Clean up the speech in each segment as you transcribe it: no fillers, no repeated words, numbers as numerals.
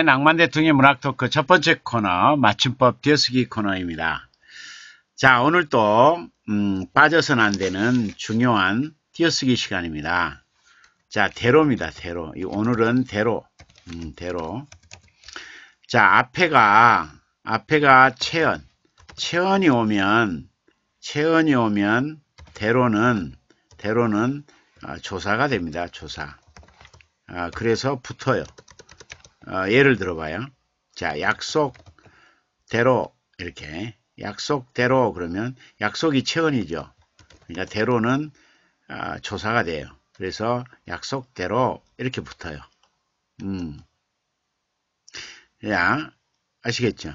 낭만 대통령의 문학 토크 첫 번째 코너 맞춤법 띄어쓰기 코너입니다. 자, 오늘 또 빠져서는 안 되는 중요한 띄어쓰기 시간입니다. 자, 대로입니다. 대로. 오늘은 대로. 대로. 자, 앞에가 체언이 오면 대로는 조사가 됩니다. 조사. 그래서 붙어요. 예를 들어봐요. 자, 약속대로 이렇게 약속대로 그러면 약속이 체언이죠. 그러니까 대로는 조사가 돼요. 그래서 약속대로 이렇게 붙어요. 야, 아시겠죠?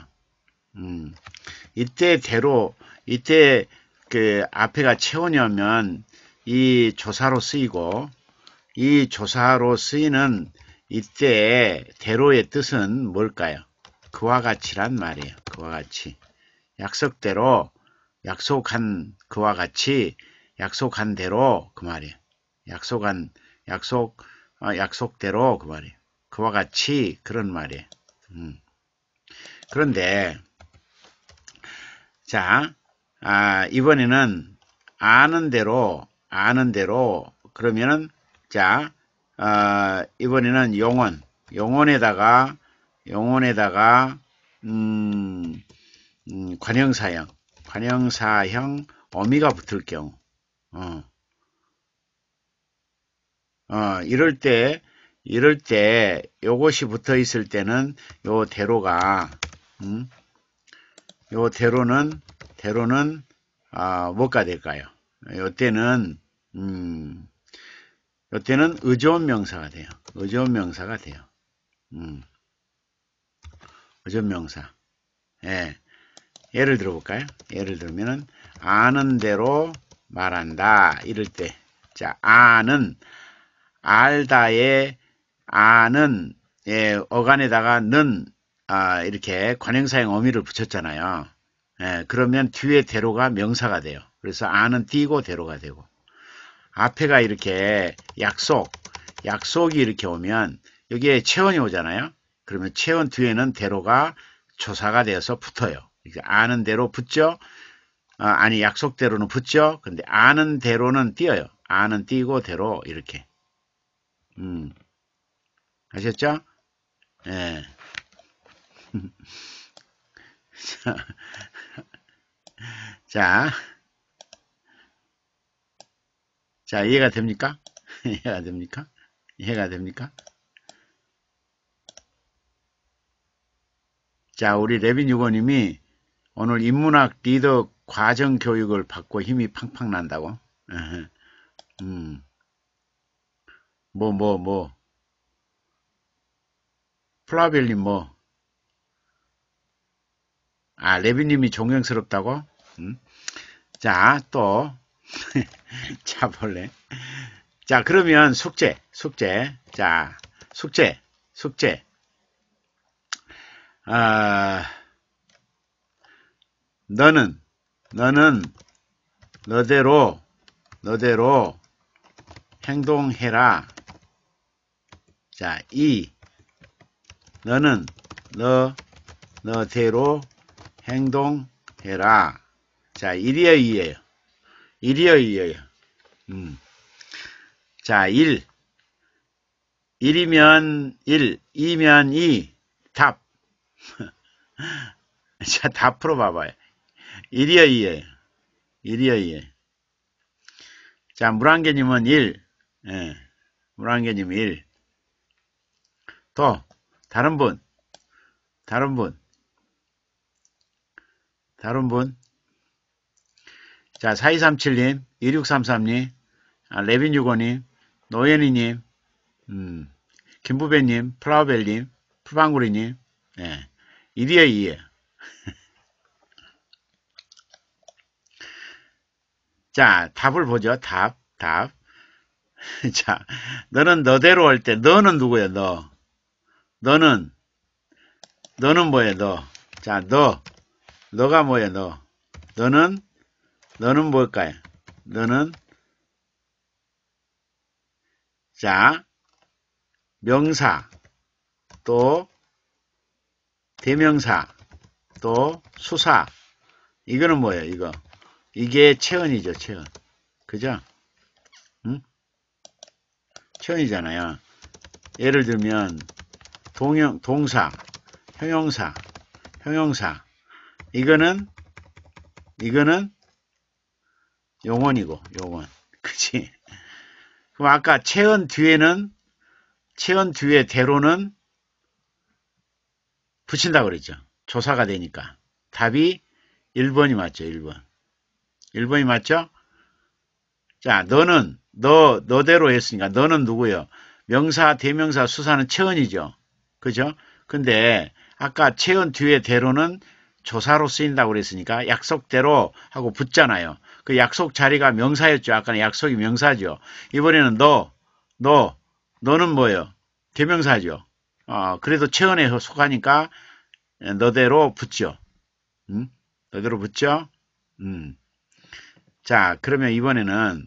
이때 그 앞에가 체언이면 이 조사로 쓰이고 이 조사로 쓰이는 이때 대로의 뜻은 뭘까요? 그와 같이란 말이에요. 그와 같이. 약속대로 약속한 그와 같이 약속한 대로 그 말이에요. 약속대로 그 말이에요. 그와 같이 그런 말이에요. 그런데 자, 이번에는 아는 대로 그러면은 자, 이번에는 용언에다가 관형사형 어미가 붙을 경우, 이럴 때 요것이 붙어 있을 때는 요 대로가, 요 대로는 뭐가 될까요? 요때는 의존 명사가 돼요. 의존 명사가 돼요. 의존 명사. 예. 예를 들어볼까요? 예를 들면은 아는 대로 말한다. 이럴 때, 자, 알다의 아는 어간에다가 는 이렇게 관형사형 어미를 붙였잖아요. 예, 그러면 뒤에 대로가 명사가 돼요. 그래서 아는 띄고 대로가 되고, 앞에가 이렇게 약속이 이렇게 오면 여기에 체언이 오잖아요. 그러면 체언 뒤에는 대로가 조사가 되어서 붙어요. 아는 대로 붙죠. 아니, 약속대로는 붙죠. 근데 아는 대로는 띄어요. 아는 띄고 대로 이렇게. 아셨죠? 예. 자, 이해가 됩니까? 이해가 됩니까? 이해가 됩니까? 자, 우리 레빈 유고님이 오늘 인문학 리더 과정 교육을 받고 힘이 팡팡 난다고? 플라벨님 레빈님이 존경스럽다고? 자, 또, 자, 볼래? 자, 그러면 숙제. 자, 숙제. 너는 너대로 행동해라. 자, 너는 너대로 행동해라. 자, 일이여 이예요. 자, 일이면 2면 2, 답. 자, 다 풀어봐봐요. 일이여 이예요. 자, 물안개님은 1. 예, 물안개님 1. 또, 다른 분. 자, 4237님, 2633님, 레빈 유고님, 노현이님, 김부배님, 플라우벨님, 풀방구리님, 예, 일이여 이예요. 자, 답을 보죠. 답. 자, 너는 너대로 할 때, 너는 누구야, 너는 뭐야, 너. 자, 너가 뭐야, 너는 뭘까요? 자, 명사, 또, 대명사, 또 수사. 이거는 뭐예요, 이거? 이게 체언이죠, 체언. 그죠? 응? 체언이잖아요. 예를 들면, 동사, 형용사, 형용사. 이거는 용언이고, 용언. 그치? 그럼 아까 체언 뒤에 대로는 붙인다고 그랬죠. 조사가 되니까. 답이 1번이 맞죠, 1번. 1번이 맞죠? 자, 너대로 했으니까, 너는 누구예요? 명사, 대명사, 수사는 체언이죠. 그죠? 근데, 아까 체언 뒤에 대로는 조사로 쓰인다고 그랬으니까, 약속대로 하고 붙잖아요. 그 약속 자리가 명사였죠. 아까는 약속이 명사죠. 이번에는 너는 뭐예요? 대명사죠. 그래도 체언에 속하니까, 너대로 붙죠. 응? 너대로 붙죠? 자, 그러면 이번에는,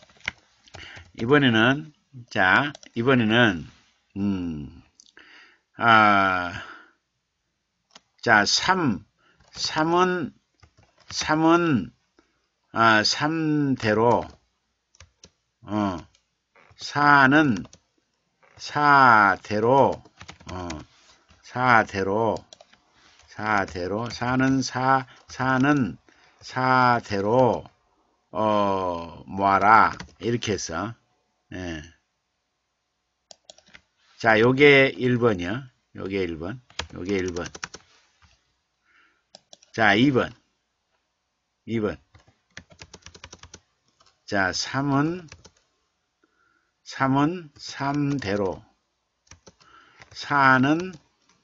자, 3은 3대로, 4는 4대로, 4는 4대로, 모아라. 이렇게 했어. 예. 자, 요게 1번이요. 요게 1번. 요게 1번. 자, 2번. 자, 3은 3대로. 4는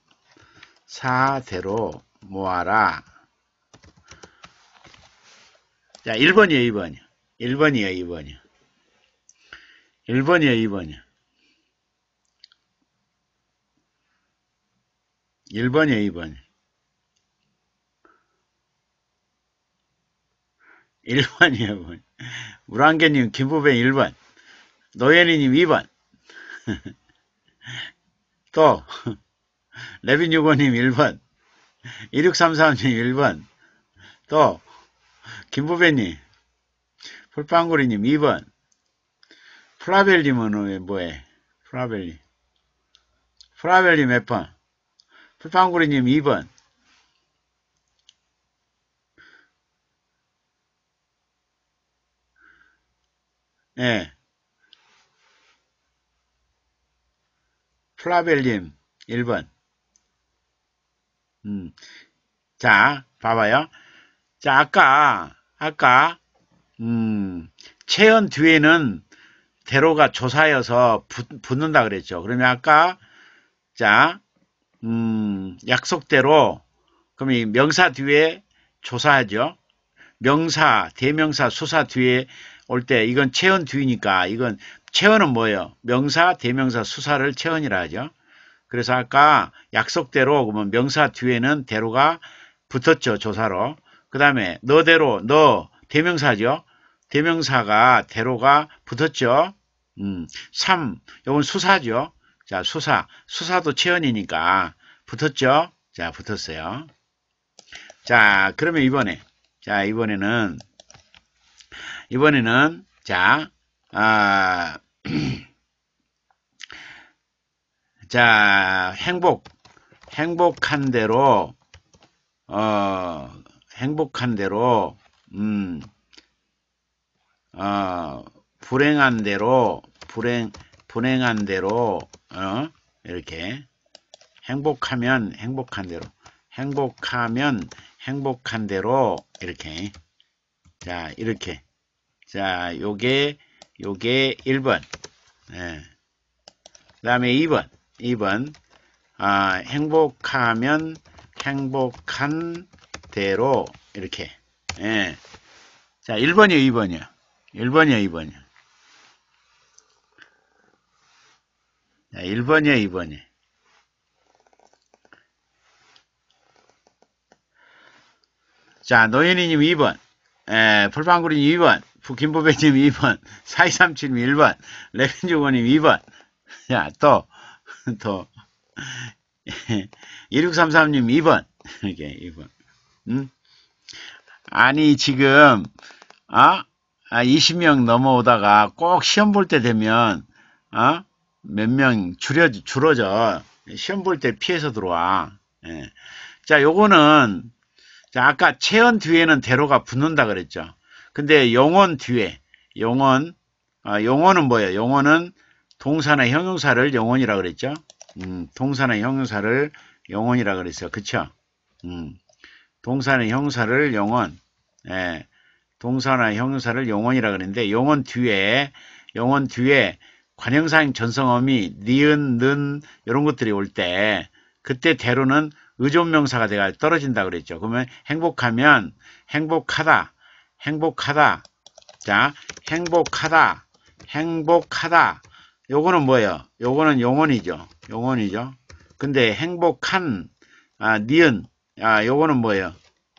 4대로 모아라. 자, 1번이요, 2번이요. 1번이요, 2번이요. 1번이요, 2번이요. 1번이요, 2번이요. 1번이요, 2번. 우랑개님, 김부배 1번. 노예리님 2번. 또, 레빈유고님 1번. 2633님 1번. 또, 김부배님, 풀빵구리님 2번. 플라벨님은 뭐해? 플라벨님 몇 번? 풀빵구리님 2번. 예. 플라벨님 1번. 자, 봐봐요. 자, 아까, 체언 뒤에는 대로가 조사여서 붙는다 그랬죠. 그러면 아까, 자, 약속대로, 그럼 이 명사 뒤에 조사하죠. 명사, 대명사, 수사 뒤에 올 때, 이건 체언 뒤니까, 이건, 체언은 뭐예요? 명사, 대명사, 수사를 체언이라 하죠. 그래서 아까 약속대로, 그러면 명사 뒤에는 대로가 붙었죠, 조사로. 그 다음에, 너대로, 대명사죠. 대명사가, 대로가 붙었죠. 3, 요건 수사죠. 자, 수사도 체언이니까 붙었죠. 자, 붙었어요. 자, 그러면 이번에는, 자, 자, 행복한 대로, 불행한 대로, 이렇게. 행복하면 행복한 대로, 이렇게. 자, 이렇게. 자, 요게 1번. 예. 그 다음에 2번. 행복하면 행복한 대로, 이렇게. 예. 자, 1번이요, 2번이요. 1번이요. 자, 1번이요, 2번이요. 자, 노현이님 2번. 풀방구리님 2번. 김부배님 2번. 4237님 1번. 레빈주고님 2번. 자, 또. 1633님 2번. 이게 2번. 음? 아니, 지금, 20명 넘어오다가 꼭 시험 볼 때 되면, 몇 명 줄어져. 시험 볼 때 피해서 들어와. 예. 자, 요거는, 자, 아까 체언 뒤에는 대로가 붙는다 그랬죠. 근데 용언 뒤에, 용언은 뭐예요? 용언은 동사나 형용사를 용언이라 그랬죠. 동사나 형용사를 용언이라 그랬어요. 그쵸? 동사나 형용사를 용언, 예, 동사나 형용사를 용언이라 그랬는데, 용언 뒤에 관형사형 전성어미, 니은, 는, 이런 것들이 올 때, 그때 대로는 의존명사가 돼가 떨어진다 그랬죠. 그러면 행복하면, 행복하다, 행복하다. 자, 행복하다. 요거는 뭐예요? 요거는 용언이죠. 용언이죠. 근데 행복한, 니은, 요거는 뭐예요?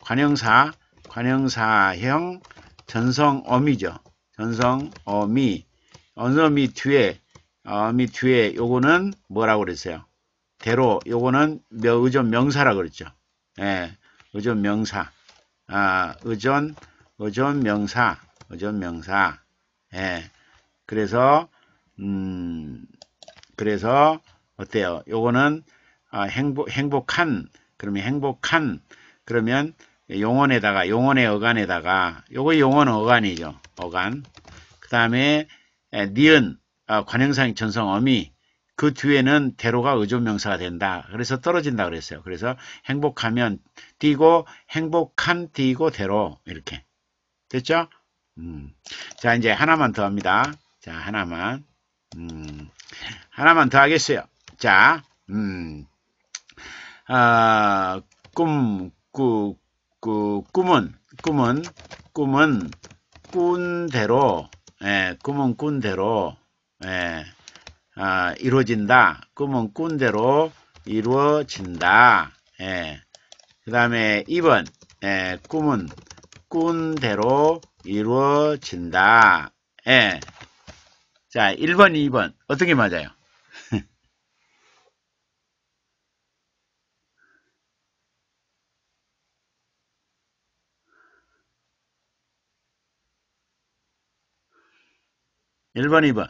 관형사형 전성어미죠. 전성어미. 언어미 뒤에 요거는 뭐라고 그랬어요? 대로 요거는 의존명사라고 그랬죠. 예, 의존명사. 의존명사. 예. 그래서 어때요? 요거는 행복한, 그러면 용언의 어간에다가 요거 용언 어간이죠. 어간. 그다음에 니은, 관형사형 전성어미, 그 뒤에는 대로가 의존명사가 된다. 그래서 떨어진다 그랬어요. 그래서 행복하면 띄고, 행복한 띄고 대로, 이렇게 됐죠? 자, 이제 하나만 더 합니다. 자, 하나만 더 하겠어요. 자, 꿈은 꾼대로, 꿈은 꾼대로, 이루어진다. 꿈은 꾼대로 이루어진다. 그 다음에 2번, 꿈은 꾼대로 이루어진다. 자, 1번, 2번. 어떻게 맞아요? 1번, 2번.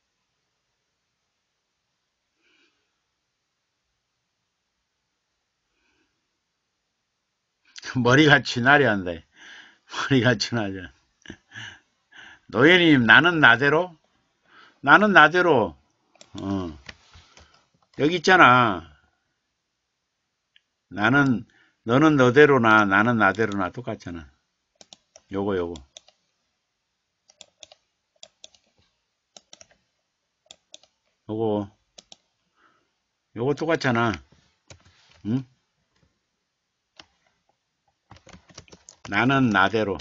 머리가 쥐나려 한다. 머리가 쥐나려. 노예님, 나는 나대로? 나는 나대로. 여기 있잖아. 너는 너대로나, 나는 나대로나 똑같잖아. 요거. 요거 똑같잖아. 응? 나는 나대로.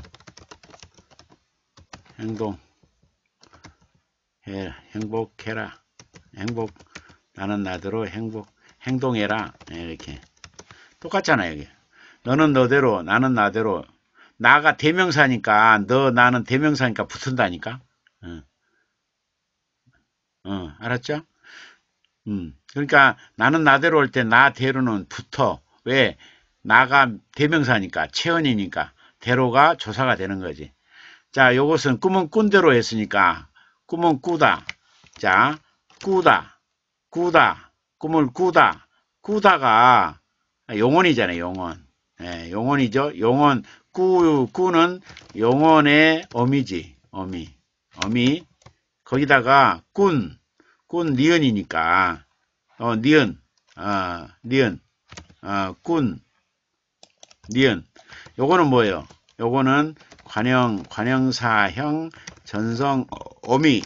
행복해라. 나는 나대로 행동해라. 이렇게. 똑같잖아, 여기. 너는 너대로, 나는 나대로. 나가 대명사니까, 나는 대명사니까 붙은다니까. 알았죠? 그러니까 나는 나대로 올 때 나대로는 붙어. 왜? 나가 대명사니까, 체언이니까, 대로가 조사가 되는 거지. 자, 요것은 꿈은 꾼대로 했으니까, 꿈은 꾸다. 자, 꾸다. 꿈을 꾸다가 용언이잖아요, 용언. 용언이죠. 용언, 꾸는 용언의 어미지, 어미. 거기다가 꾼 니은이니까, 니은, 꾼, 니은. 요거는 뭐예요? 요거는 관형사형 전성 어미.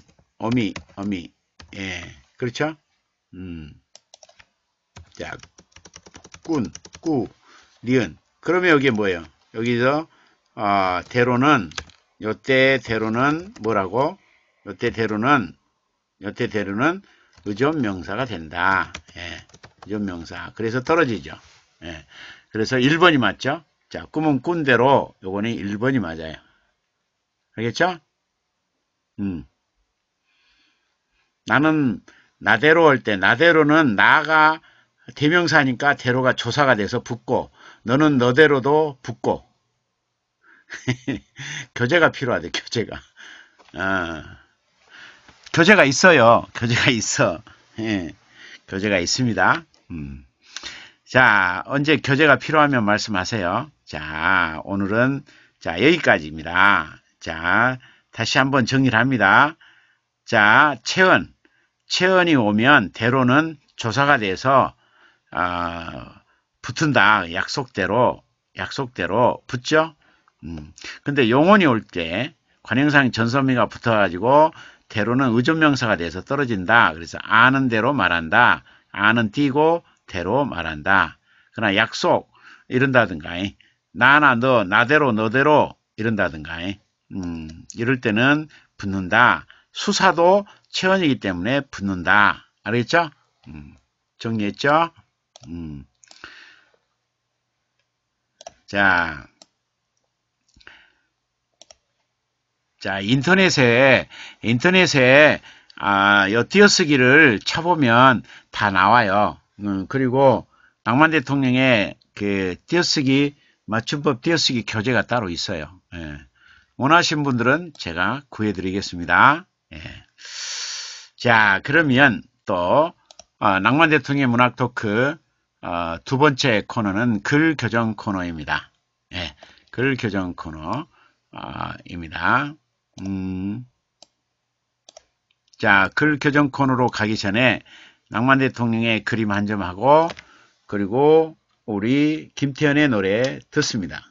예, 그렇죠? 자, 니은. 그러면 여기 뭐예요? 여기서, 대로는, 요때 대로는 뭐라고? 요때 대로는 의존명사가 된다. 의존명사. 그래서 떨어지죠. 그래서 1번이 맞죠? 자, 꿈은 꾼대로 요거는 1번이 맞아요. 알겠죠? 나는 나대로 할 때, 나대로는 나가 대명사니까 대로가 조사가 돼서 붙고 너는 너대로도 붙고 교재가 필요하대. 교재가. 교재가 있어요. 교재가 있어. 예, 교재가 있습니다. 자, 언제 교재가 필요하면 말씀하세요. 자, 오늘은 자 여기까지입니다. 자, 다시 한번 정리를 합니다. 자, 체언이 오면 대로는 조사가 돼서 붙은다. 약속대로 붙죠. 근데 용언이 올 때 관형상 전선미가 붙어가지고 대로는 의존명사가 돼서 떨어진다. 그래서 아는 대로 말한다. 아는 띄고 대로 말한다. 그러나 약속 이런다든가 나나 너 나대로 너대로 이런다든가 이럴 때는 붙는다. 수사도 체언이기 때문에 붙는다. 알겠죠? 정리했죠? 자, 인터넷에 요 띄어쓰기를 쳐보면 다 나와요. 그리고 낭만 대통령의 그 띄어쓰기 맞춤법 띄어쓰기 교재가 따로 있어요. 예. 원하신 분들은 제가 구해드리겠습니다. 예. 자, 그러면 또 낭만 대통령의 문학 토크 두 번째 코너는 글 교정 코너입니다. 예. 글 교정 코너입니다. 자, 글 교정 코너로 가기 전에 낭만 대통령의 그림 한 점 하고 그리고 우리 김태현의 노래 듣습니다.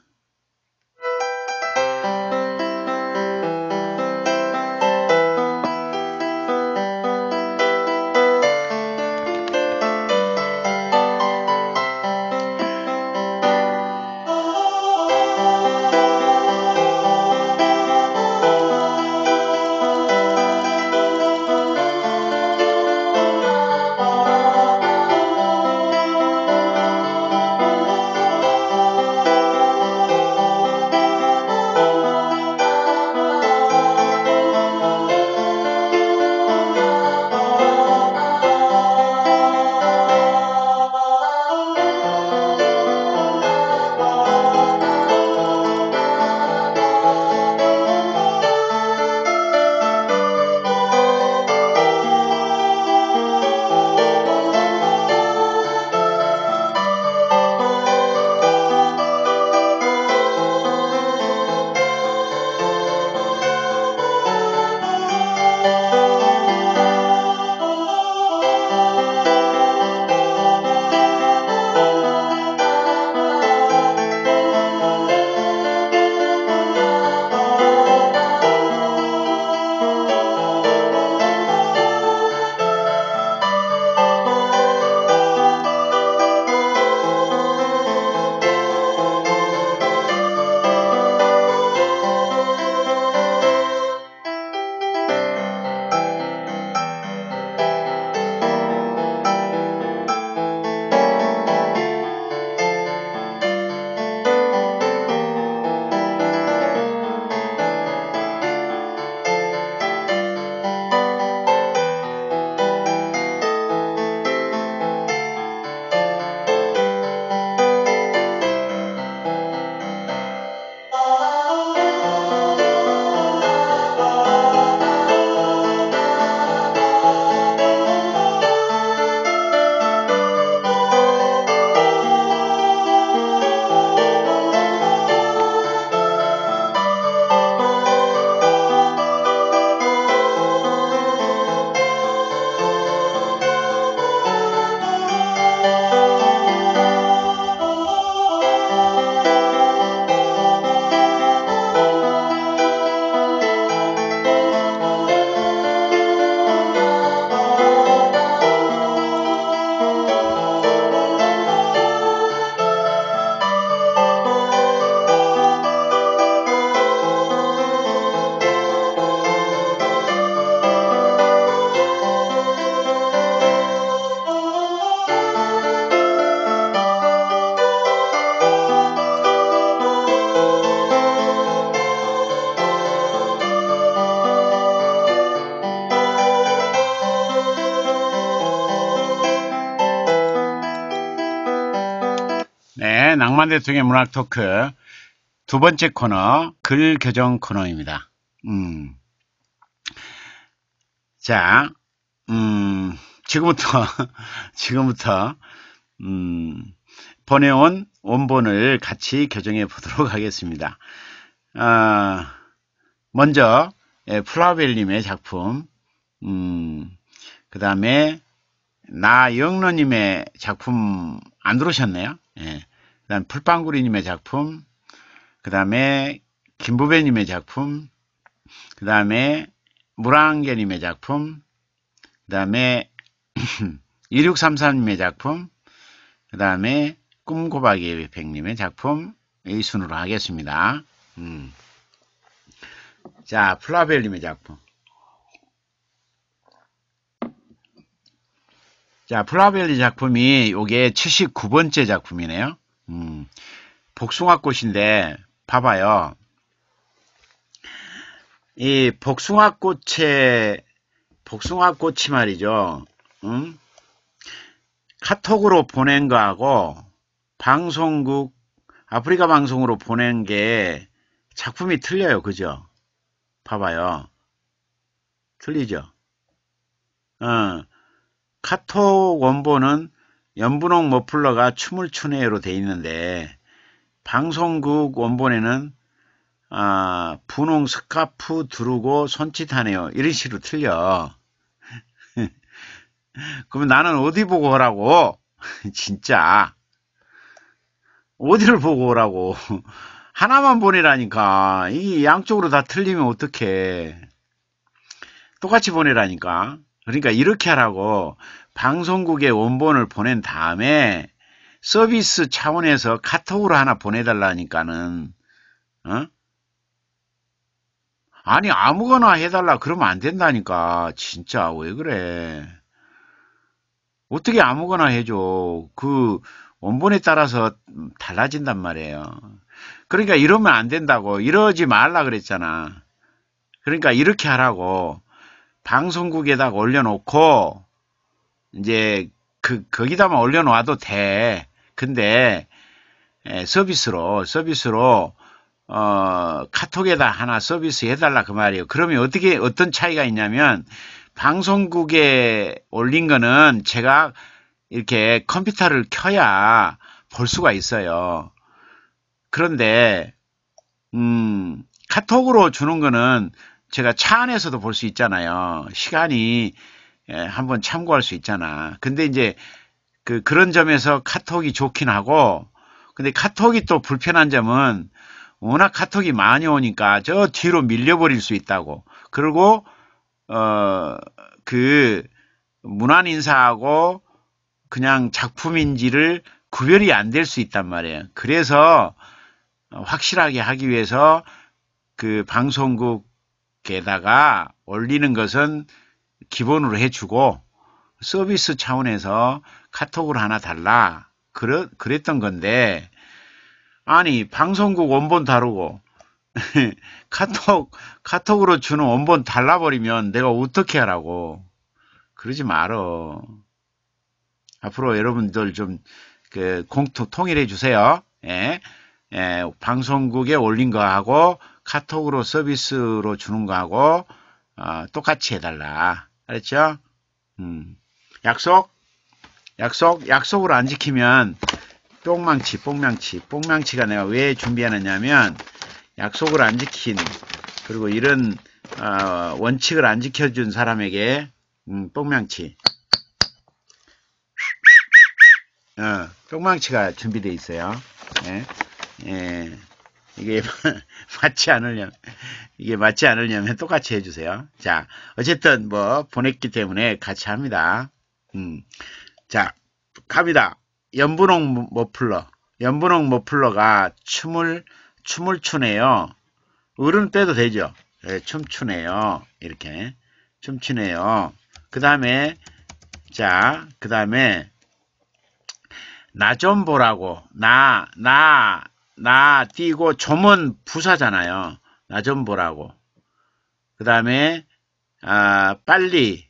백만 대통령의 문학 토크 두 번째 코너 글 교정 코너입니다. 자, 지금부터 보내온 원본을 같이 교정해 보도록 하겠습니다. 먼저 플라벨님의 작품, 그 다음에 나영로님의 작품 안 들어오셨네요. 예. 그 다음 풀빵구리님의 작품, 그 다음에 김부배님의 작품, 그 다음에 물안개님의 작품, 그 다음에 2633님의 작품, 그 다음에 꿈고박이 백님의 작품, 이 순으로 하겠습니다. 자, 플라벨님의 작품. 자, 플라벨리 작품이 요게 79번째 작품이네요. 복숭아꽃인데, 봐봐요. 이 복숭아꽃이 말이죠. 카톡으로 보낸 거하고 방송국 아프리카 방송으로 보낸 게 작품이 틀려요. 그죠? 봐봐요. 틀리죠? 카톡 원본은 연분홍 머플러가 춤을 추네요로 돼 있는데 방송국 원본에는 분홍 스카프 두르고 손짓하네요. 이런 식으로 틀려. 그러면 나는 어디 보고 오라고? 진짜. 어디를 보고 오라고? 하나만 보내라니까. 이 양쪽으로 다 틀리면 어떡해. 똑같이 보내라니까. 그러니까 이렇게 하라고. 방송국에 원본을 보낸 다음에 서비스 차원에서 카톡으로 하나 보내달라니까는. 아니 아무거나 해달라 그러면 안 된다니까. 진짜 왜 그래. 어떻게 아무거나 해줘. 그 원본에 따라서 달라진단 말이에요. 그러니까 이러면 안 된다고. 이러지 말라 그랬잖아. 그러니까 이렇게 하라고. 방송국에다가 올려놓고 이제 거기다만 올려놓아도 돼. 근데 서비스로 카톡에다 하나 서비스 해달라 그 말이에요. 그러면 어떤 차이가 있냐면 방송국에 올린 거는 제가 이렇게 컴퓨터를 켜야 볼 수가 있어요. 그런데 카톡으로 주는 거는 제가 차 안에서도 볼 수 있잖아요. 시간이 한번 참고할 수 있잖아. 근데 이제 그런 점에서 카톡이 좋긴 하고, 근데 카톡이 또 불편한 점은 워낙 카톡이 많이 오니까 저 뒤로 밀려버릴 수 있다고. 그리고 문안 인사하고 그냥 작품인지를 구별이 안 될 수 있단 말이에요. 그래서 확실하게 하기 위해서 그 방송국에다가 올리는 것은 기본으로 해주고 서비스 차원에서 카톡으로 하나 달라. 그랬던 건데, 아니 방송국 원본 다르고 카톡으로 주는 원본 달라버리면 내가 어떻게 하라고. 그러지 말어. 앞으로 여러분들 좀 통일해 주세요. 방송국에 올린 거하고 카톡으로 서비스로 주는 거하고 똑같이 해달라. 알았죠? 약속을 안 지키면 뽕망치가 내가 왜 준비하느냐면 약속을 안 지킨 그리고 이런 원칙을 안 지켜준 사람에게 뽕망치 뽕망치가 준비되어 있어요. 이게 맞지 않으려면 똑같이 해주세요. 자, 어쨌든 보냈기 때문에 같이 합니다. 자, 갑니다. 연분홍 머플러가 춤을 추네요. 으름 빼도 되죠. 춤추네요. 이렇게 춤추네요. 그 다음에 나 좀 보라고. 나 띄고 좀은 부사잖아요. 나 좀 보라고. 그 다음에 빨리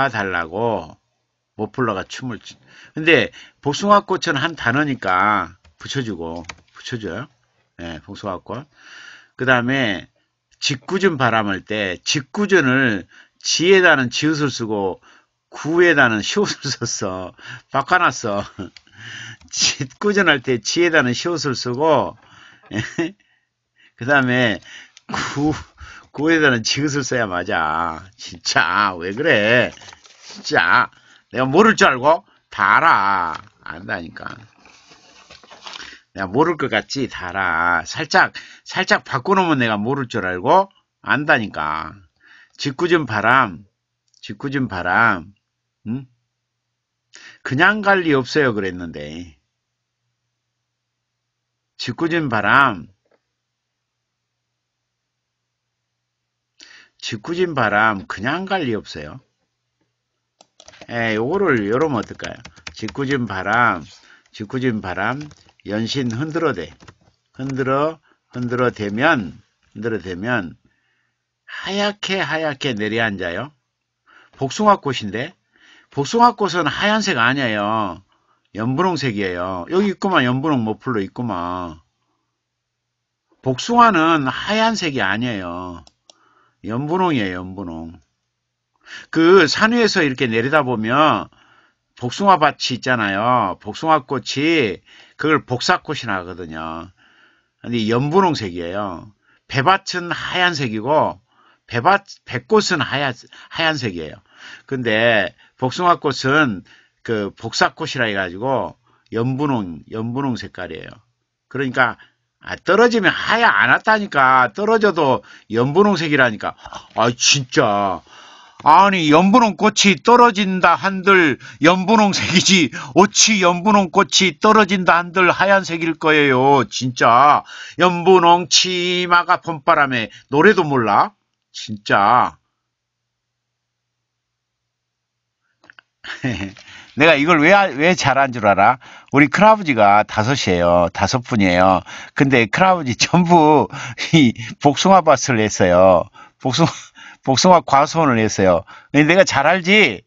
보아달라고 머플러가 춤을 근데 복숭아꽃은 한 단어니까 붙여줘요. 예, 복숭아꽃. 그 다음에 짓궂은 바람할 때 짓궂은을 지에다는 지읒을 쓰고 구에다는 시옷을 썼어. 바꿔놨어. 짓궂은 할 때 지에다는 시옷을 쓰고 그 다음에 구에다는 지읒을 써야 맞아. 진짜 왜 그래. 진짜 내가 모를 줄 알고 다 알아. 안다니까. 내가 모를 것 같지? 다 알아. 살짝 바꿔놓으면 내가 모를 줄 알고 안다니까. 짓궂은 바람, 응? 그냥 갈 리 없어요. 그랬는데. 짓궂은 바람, 그냥 갈 리 없어요. 요거를 요러면 어떨까요? 짓궂은 바람, 연신 흔들어대. 흔들어 대면, 하얗게 내려앉아요. 복숭아꽃인데, 복숭아꽃은 하얀색 아니에요. 연분홍색이에요. 여기 있구만, 연분홍 머플러 있구만. 복숭아는 하얀색이 아니에요. 연분홍이에요, 연분홍. 그 산 위에서 이렇게 내려다보면 복숭아 밭이 있잖아요. 복숭아꽃이 그걸 복사꽃이라 하거든요. 근데 연분홍색이에요. 배밭은 하얀색이고 배꽃은 하얀색이에요. 근데 복숭아꽃은 그 복사꽃이라 해가지고 연분홍 색깔이에요. 그러니까 떨어지면 하얀 안 왔다니까. 떨어져도 연분홍색이라니까. 아 진짜. 아니 연분홍 꽃이 떨어진다 한들 연분홍색이지 어찌 연분홍 꽃이 떨어진다 한들 하얀색일 거예요. 진짜 연분홍 치마가 봄바람에 노래도 몰라? 진짜 내가 이걸 왜 잘한 줄 알아? 우리 큰아버지가 5이에요. 5분이에요. 근데 큰아버지 전부 이 복숭아 밭을 했어요. 복숭아 과수원을 했어요. 내가 잘 알지?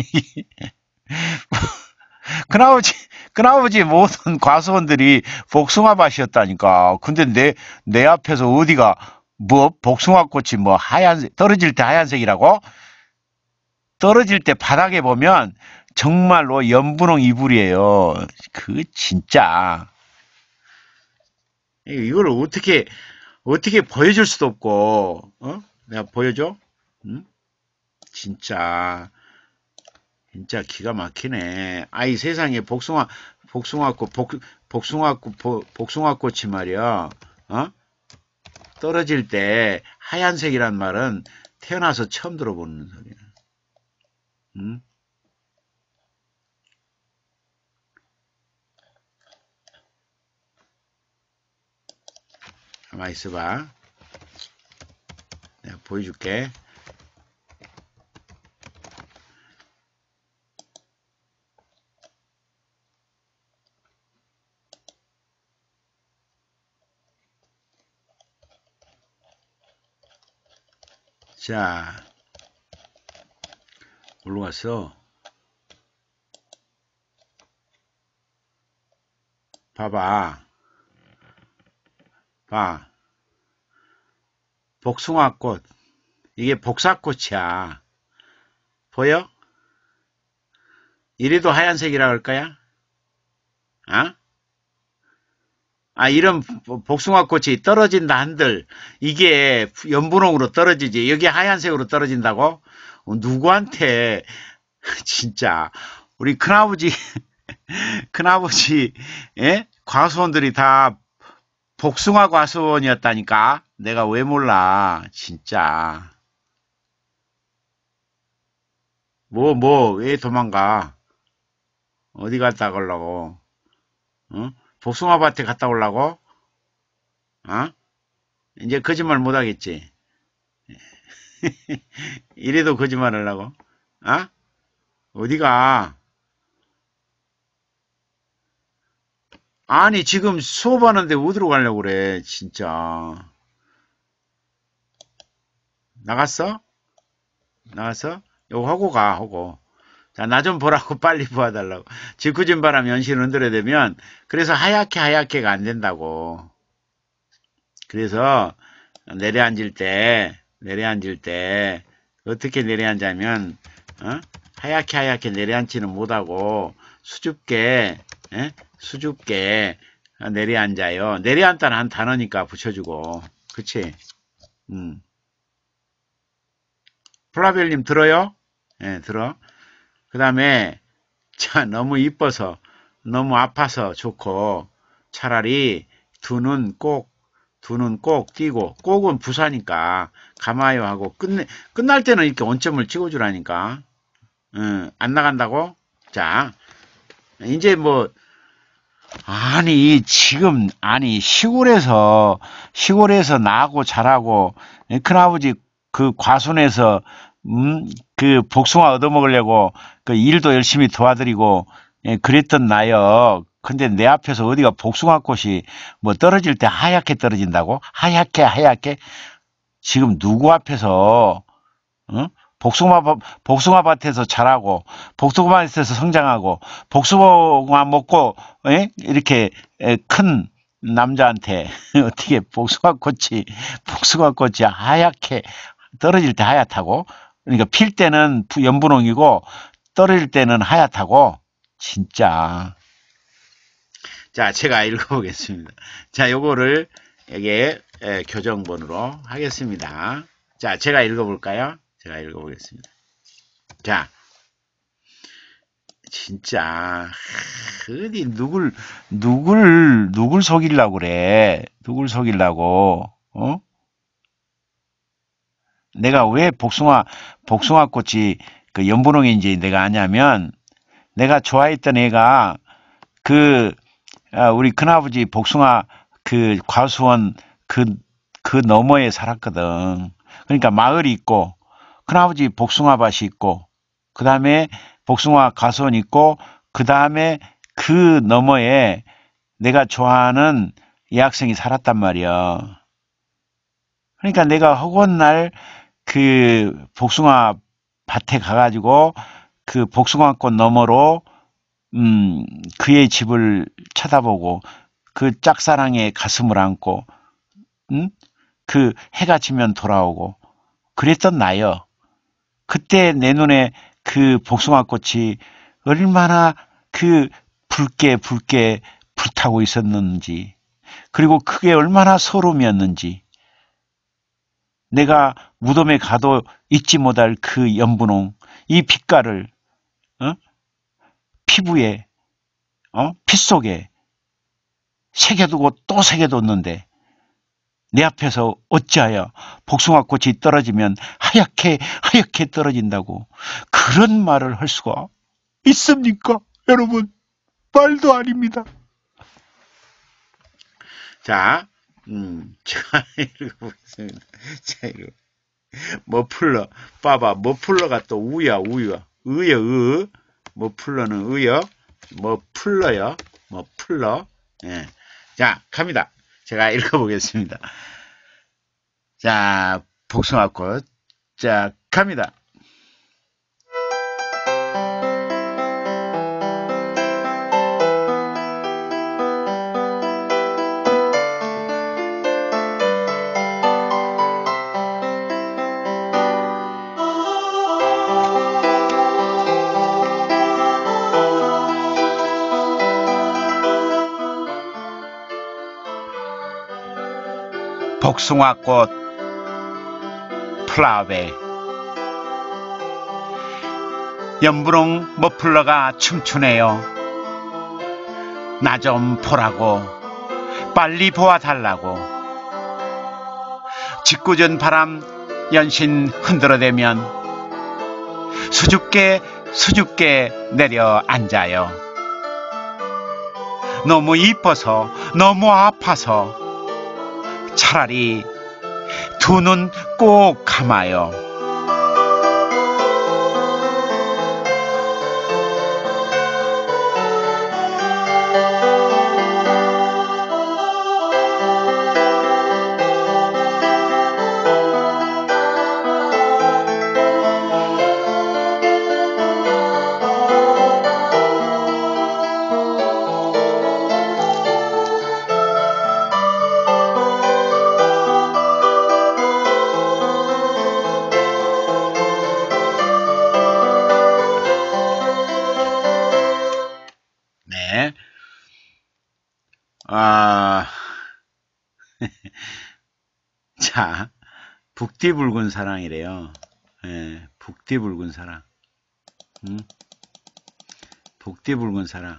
큰아버지 모든 과수원들이 복숭아 밭이었다니까. 근데 내 앞에서 어디가 복숭아 꽃이 하얀색, 떨어질 때 하얀색이라고? 떨어질 때 바닥에 보면 정말로 연분홍 이불이에요. 진짜. 이걸 어떻게 보여줄 수도 없고, 내가 보여줘? 응? 진짜 기가 막히네. 아이 세상에 복숭아꽃이 말이야. 떨어질 때 하얀색이란 말은 태어나서 처음 들어보는 소리야. 응? 가만히 있어봐. 내가 보여줄게. 자, 올라갔어. 봐봐. 봐. 복숭아꽃. 이게 복사꽃이야. 보여? 이래도 하얀색이라 할 거야? 이런 복숭아꽃이 떨어진다 한들 이게 연분홍으로 떨어지지. 여기 하얀색으로 떨어진다고? 누구한테 진짜 우리 큰아버지 과수원들이 다 복숭아 과수원이었다니까. 내가 왜 몰라. 진짜. 왜 도망가? 어디 갔다 가려고? 복숭아 밭에 갔다 오려고? 이제 거짓말 못 하겠지? 이래도 거짓말 하려고? 어디가? 아니, 지금 수업하는데 어디로 가려고 그래, 진짜. 나갔어? 요거 하고 가, 하고. 자, 나 좀 보라고 빨리 보아달라고. 짓궂은 바람 연신 흔들어야 되면, 그래서 하얗게가 안 된다고. 그래서 내려앉을 때, 어떻게 내려앉으면, 하얗게 내려앉지는 못하고, 수줍게 내려앉아요. 내려앉다는 한 단어니까 붙여주고. 그치? 플라벨님 들어요? 예, 들어. 그 다음에, 자, 너무 이뻐서, 너무 아파서 좋고, 차라리 두 눈 꼭 띄고, 꼭은 부사니까, 감아요 하고, 끝날 때는 이렇게 원점을 찍어주라니까. 안 나간다고? 자, 이제 뭐, 시골에서 나고 자라고, 큰아버지 그 과순에서, 그 복숭아 얻어먹으려고, 그 일도 열심히 도와드리고, 그랬던 나요. 근데 내 앞에서 어디가 복숭아 꽃이 뭐 떨어질 때 하얗게 떨어진다고? 하얗게? 지금 누구 앞에서, 복숭아 밭에서 자라고, 복숭아 밭에서 성장하고, 복숭아 먹고, 이렇게 큰 남자한테 어떻게 복숭아 꽃이 하얗게 떨어질 때 하얗다고? 그러니까 필 때는 연분홍이고 떨어질 때는 하얗다고? 진짜. 자, 제가 읽어보겠습니다. 자, 요거를 여기에 교정본으로 하겠습니다. 자, 제가 읽어볼까요? 제가 읽어보겠습니다. 자, 진짜 어디 누굴 속이려고 그래? 누굴 속이려고? 내가 왜 복숭아 꽃이 그 연분홍인지 내가 아냐면 내가 좋아했던 애가 우리 큰아버지 복숭아 그 과수원 그 너머에 살았거든. 그러니까 마을이 있고 큰아버지 복숭아 밭이 있고 그 다음에 복숭아 과수원 있고 그 다음에 그 너머에 내가 좋아하는 여학생이 살았단 말이야. 그러니까 내가 허구한 날 그 복숭아 밭에 가가지고 그 복숭아꽃 너머로 그의 집을 쳐다보고 그 짝사랑의 가슴을 안고 그 해가 지면 돌아오고 그랬던 나요. 그때 내 눈에 그 복숭아꽃이 얼마나 그 붉게 불타고 있었는지 그리고 그게 얼마나 소름이었는지 내가 무덤에 가도 잊지 못할 그 연분홍 이 빛깔을 피부에 피 속에 새겨두고 또 새겨뒀는데 내 앞에서 어찌하여 복숭아꽃이 떨어지면 하얗게 떨어진다고 그런 말을 할 수가 있습니까? 여러분 말도 아닙니다. 자, 제가 읽어보겠습니다. 자, 머플러 봐봐 머플러가 또 우야 의여 머플러는 의여 머플러요 머플러 예. 자 갑니다. 제가 읽어보겠습니다. 자 복숭아꽃 자 갑니다. 복숭아꽃 플라베 연분홍 머플러가 춤추네요. 나 좀 보라고 빨리 보아달라고 짓궂은 바람 연신 흔들어대면 수줍게 내려앉아요. 너무 이뻐서 너무 아파서 차라리 두 눈 꼭 감아요. 자, 북디붉은 사랑이래요. 예, 북디붉은 사랑. 북디붉은 사랑.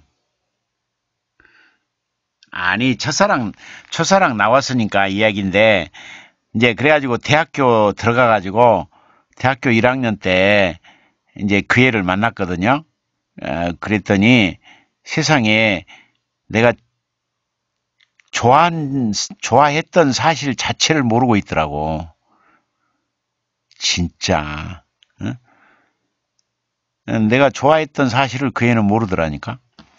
아니, 첫사랑 나왔으니까 이야기인데, 이제 그래가지고 대학교 들어가가지고, 대학교 1학년 때, 이제 그 애를 만났거든요. 그랬더니 세상에 내가 좋아했던 사실 자체를 모르고 있더라고. 진짜. 응? 내가 좋아했던 사실을 그 애는 모르더라니까.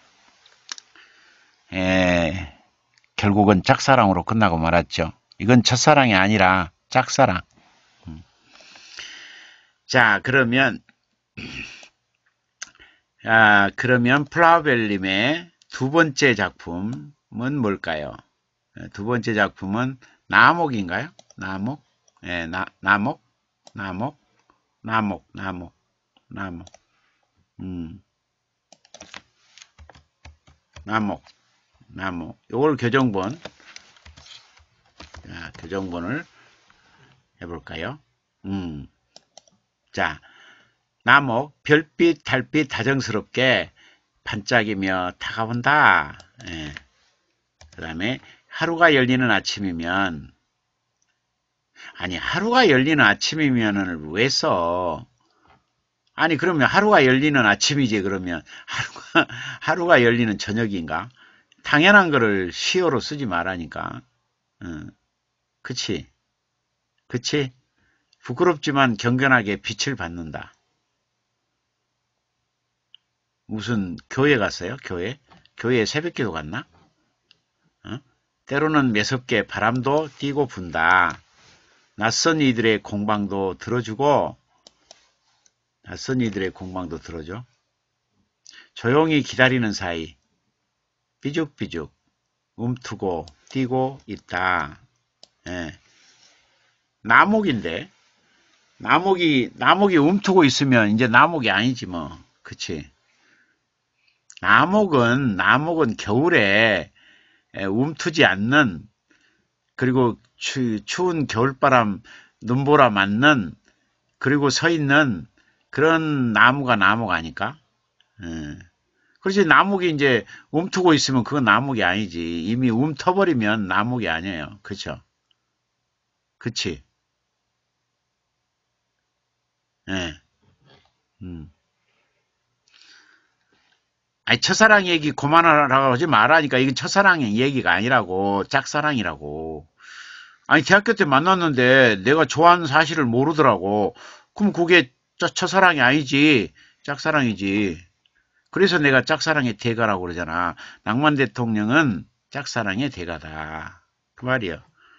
결국은 짝사랑으로 끝나고 말았죠. 이건 첫사랑이 아니라 짝사랑. 자, 그러면 플라우벨님의 두 번째 작품은 뭘까요? 두 번째 작품은 나목인가요? 나목? 예, 나목? 나목? 나목, 나목, 나목. 나목, 나목. 요걸 교정본. 자, 교정본을 해볼까요? 자, 나목, 별빛, 달빛 다정스럽게 반짝이며 다가온다. 예. 그 다음에 하루가 열리는 아침이면, 아니, 하루가 열리는 아침이면은 왜 써? 아니, 그러면 하루가 열리는 아침이지, 그러면. 하루가 열리는 저녁인가? 당연한 거를 시어로 쓰지 말라니까. 그치? 그치? 부끄럽지만 경건하게 빛을 받는다. 무슨 교회 갔어요? 교회? 교회에 새벽기도 갔나? 때로는 매섭게 바람도 띄고 분다. 낯선 이들의 공방도 들어주고, 낯선 이들의 공방도 들어줘. 조용히 기다리는 사이 삐죽삐죽 움트고 뛰고 있다. 예. 나목인데 나목이 움트고 있으면 이제 나목이 아니지 뭐. 그치? 나목은 겨울에 움트지 않는, 그리고 추운 겨울바람 눈보라 맞는, 그리고 서 있는 그런 나무가 나목 아닐까? 그렇지. 나목이 이제 움트고 있으면 그건 나목이 아니지. 이미 움터버리면 나목이 아니에요. 그쵸? 그치? 예. 아니, 첫사랑 얘기 그만하라고 하지 말라니까. 이게 첫사랑 얘기가 아니라고. 짝사랑이라고. 아니, 대학교 때 만났는데 내가 좋아하는 사실을 모르더라고. 그럼 그게 첫사랑이 아니지. 짝사랑이지. 그래서 내가 짝사랑의 대가라고 그러잖아. 낭만 대통령은 짝사랑의 대가다. 그 말이야.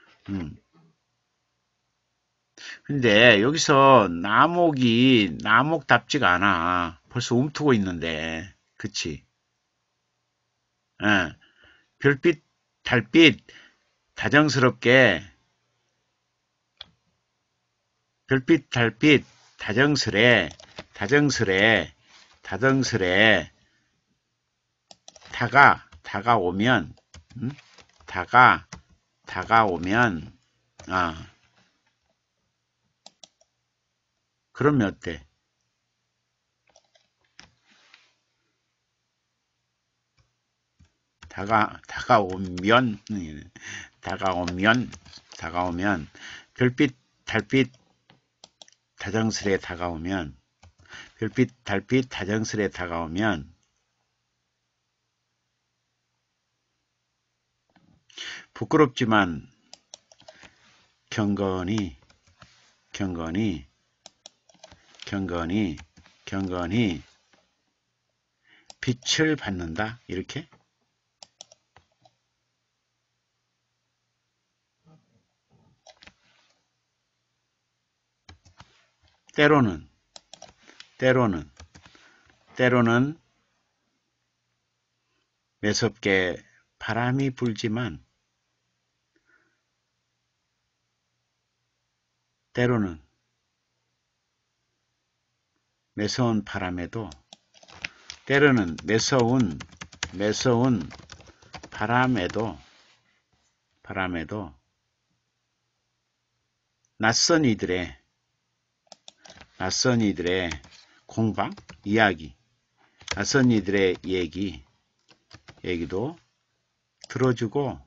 근데 여기서 나목답지가 않아. 벌써 움트고 있는데. 그치? 예. 별빛, 달빛, 다정스럽게, 별빛, 달빛, 다정스레, 다가오면, 다가오면, 그러면 어때? 다가오면, 별빛, 달빛, 다정스레 다가오면, 별빛, 달빛, 다정스레 다가오면, 부끄럽지만 경건히 빛을 받는다. 이렇게? 때로는 매섭게 바람이 불지만, 때로는 매서운 바람에도, 때로는 매서운 바람에도 낯선 이들의 공방, 이야기, 낯선 이들의 얘기도 들어주고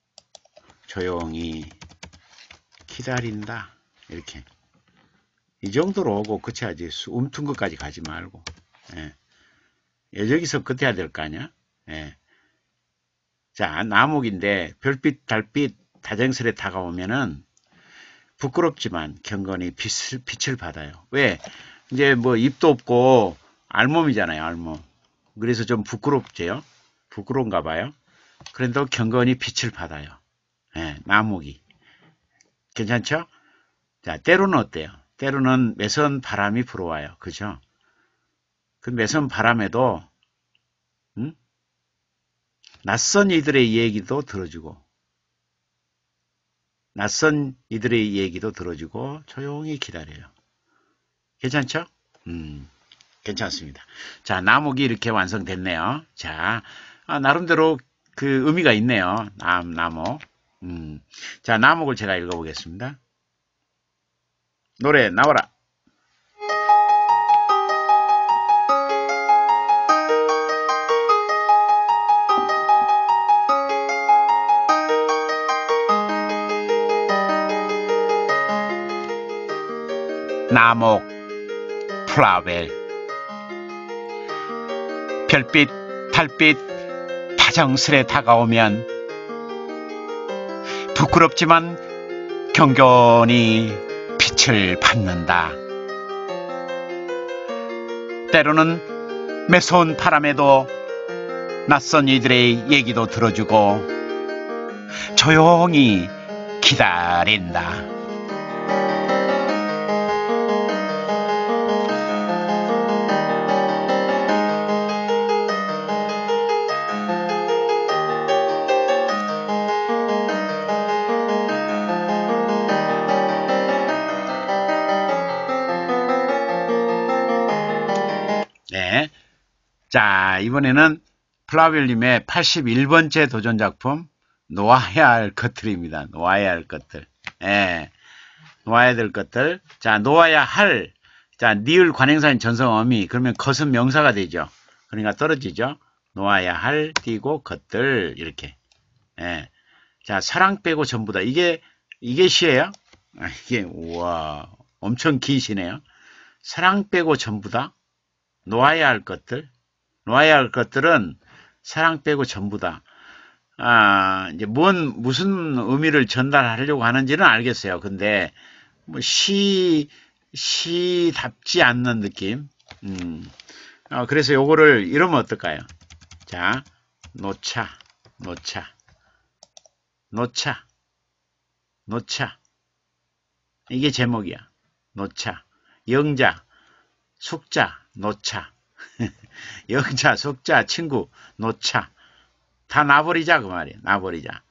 조용히 기다린다. 이렇게. 이 정도로 오고 그쳐야지. 움튼 것까지 가지 말고. 예. 여기서 끝해야 될 거 아니야? 예. 자, 나목인데 별빛, 달빛 다정스레 다가오면은 부끄럽지만 경건히 빛을 받아요. 왜? 이제 뭐 입도 없고 알몸이잖아요, 알몸. 그래서 좀 부끄럽죠? 부끄러운가 봐요. 그런데 경건히 빛을 받아요. 예, 나목이. 괜찮죠? 자, 때로는 어때요? 때로는 매서운 바람이 불어와요. 그죠? 그 매서운 바람에도, 낯선 이들의 얘기도 들어주고, 조용히 기다려요. 괜찮죠? 괜찮습니다. 자, 나목이 이렇게 완성됐네요. 자, 나름대로 그 의미가 있네요. 나목. 자, 나목을 제가 읽어보겠습니다. 노래 나와라. 나목 플라웰. 별빛 달빛 다정스레 다가오면 부끄럽지만 경건히 빛을 받는다. 때로는 매서운 바람에도 낯선 이들의 얘기도 들어주고 조용히 기다린다. 네. 자, 이번에는 플라웰님의 81번째 도전작품 놓아야 할 것들입니다. 놓아야 할 것들. 예. 놓아야 될 것들. 자, 놓아야 할. 자, 니을 관행사인 전성어미. 그러면 것은 명사가 되죠. 그러니까 떨어지죠. 놓아야 할, 띄고 것들. 이렇게. 예. 자, 사랑 빼고 전부다. 이게 시예요? 이게, 우와. 엄청 긴 시네요. 사랑 빼고 전부다. 놓아야 할 것들. 놓아야 할 것들은 사랑 빼고 전부다. 이제 무슨 의미를 전달하려고 하는지는 알겠어요. 근데, 뭐, 시답지 않는 느낌. 그래서 요거를 이러면 어떨까요? 자, 놓자. 이게 제목이야. 놓자. 영자, 숙자, 놓자. 영자, 숙자, 친구, 놓자. 다 놔버리자, 그 말이야. 놔버리자.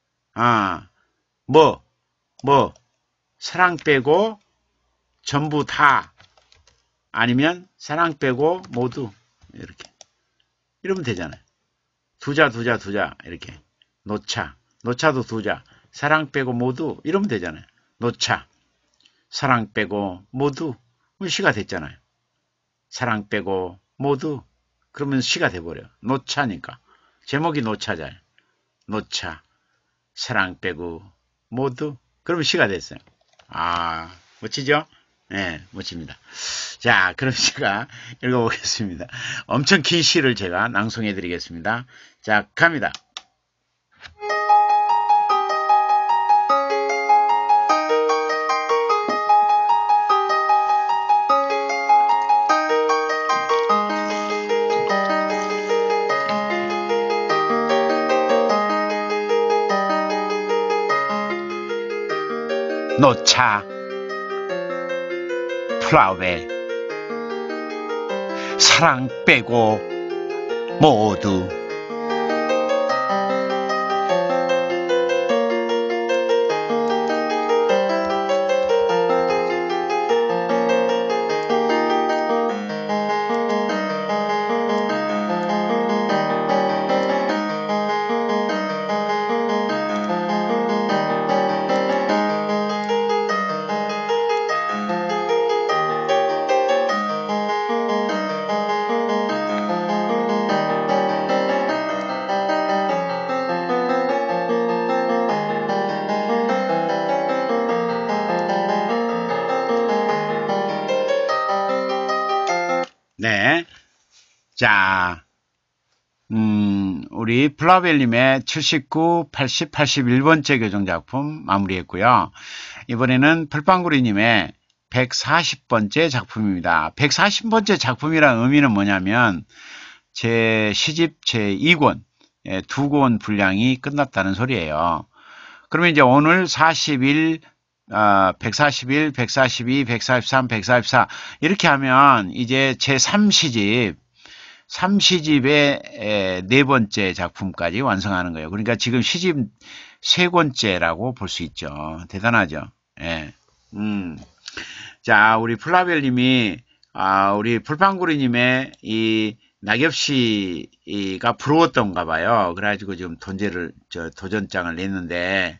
사랑 빼고 전부 다. 아니면 사랑 빼고 모두. 이렇게. 이러면 되잖아요. 두자. 이렇게. 놓자. 놓자도 두자. 사랑 빼고 모두. 이러면 되잖아요. 놓자. 사랑 빼고 모두. 시가 됐잖아요. 사랑 빼고 모두. 그러면 시가 돼버려. 놓자니까. 제목이 놓자잖아요. 놓자. 사랑 빼고 모두. 그러면 시가 됐어요. 멋지죠? 네, 멋집니다. 자, 그럼 제가 읽어보겠습니다. 엄청 긴 시를 제가 낭송해 드리겠습니다. 자, 갑니다. 놓자. 플라웰. 사랑 빼고 모두. 네. 자, 우리 플라벨님의 79, 80, 81번째 교정작품 마무리했고요. 이번에는 풀빵구리님의 140번째 작품입니다. 140번째 작품이라는 의미는 뭐냐면 제 시집 제2권, 2권 분량이 끝났다는 소리예요. 그러면 이제 오늘 41, 141, 142, 143, 144 이렇게 하면 이제 제 3시집 3시집의 네 번째 작품까지 완성하는 거예요. 그러니까 지금 시집 세 권째라고 볼 수 있죠. 대단하죠. 예. 자, 우리 플라벨님이, 우리 풀빵구리님의 이 낙엽씨가 부러웠던가 봐요. 그래가지고 지금 도전장을 냈는데,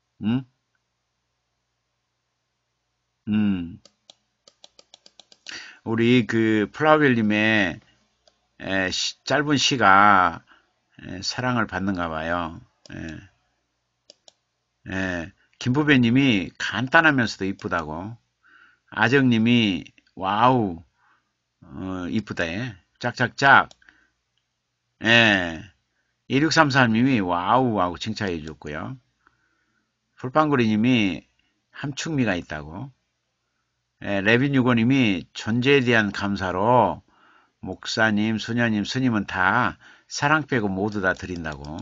우리 그 플라벨님의 짧은 시가 사랑을 받는가 봐요. 김부배님이 간단하면서도 이쁘다고. 아정님이 와우 이쁘다. 짝짝짝. 1633님이 와우 하고 칭찬해 주셨고요. 풀빵구리님이 함축미가 있다고. 레빈유고님이 존재에 대한 감사로 목사님, 수녀님, 스님은 다 사랑 빼고 모두 다 드린다고.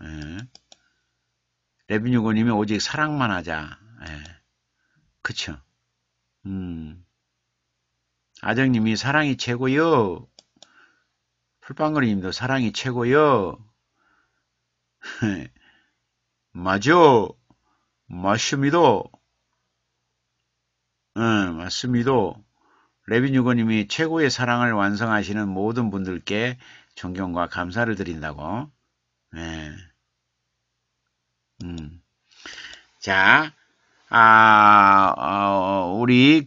레빈유고님이 오직 사랑만 하자. 그쵸. 아정님이 사랑이 최고요. 풀빵거리님도 사랑이 최고요. 맞아. 맞습니다. 맞습니다. 레빈유고님이 최고의 사랑을 완성하시는 모든 분들께 존경과 감사를 드린다고. 자, 우리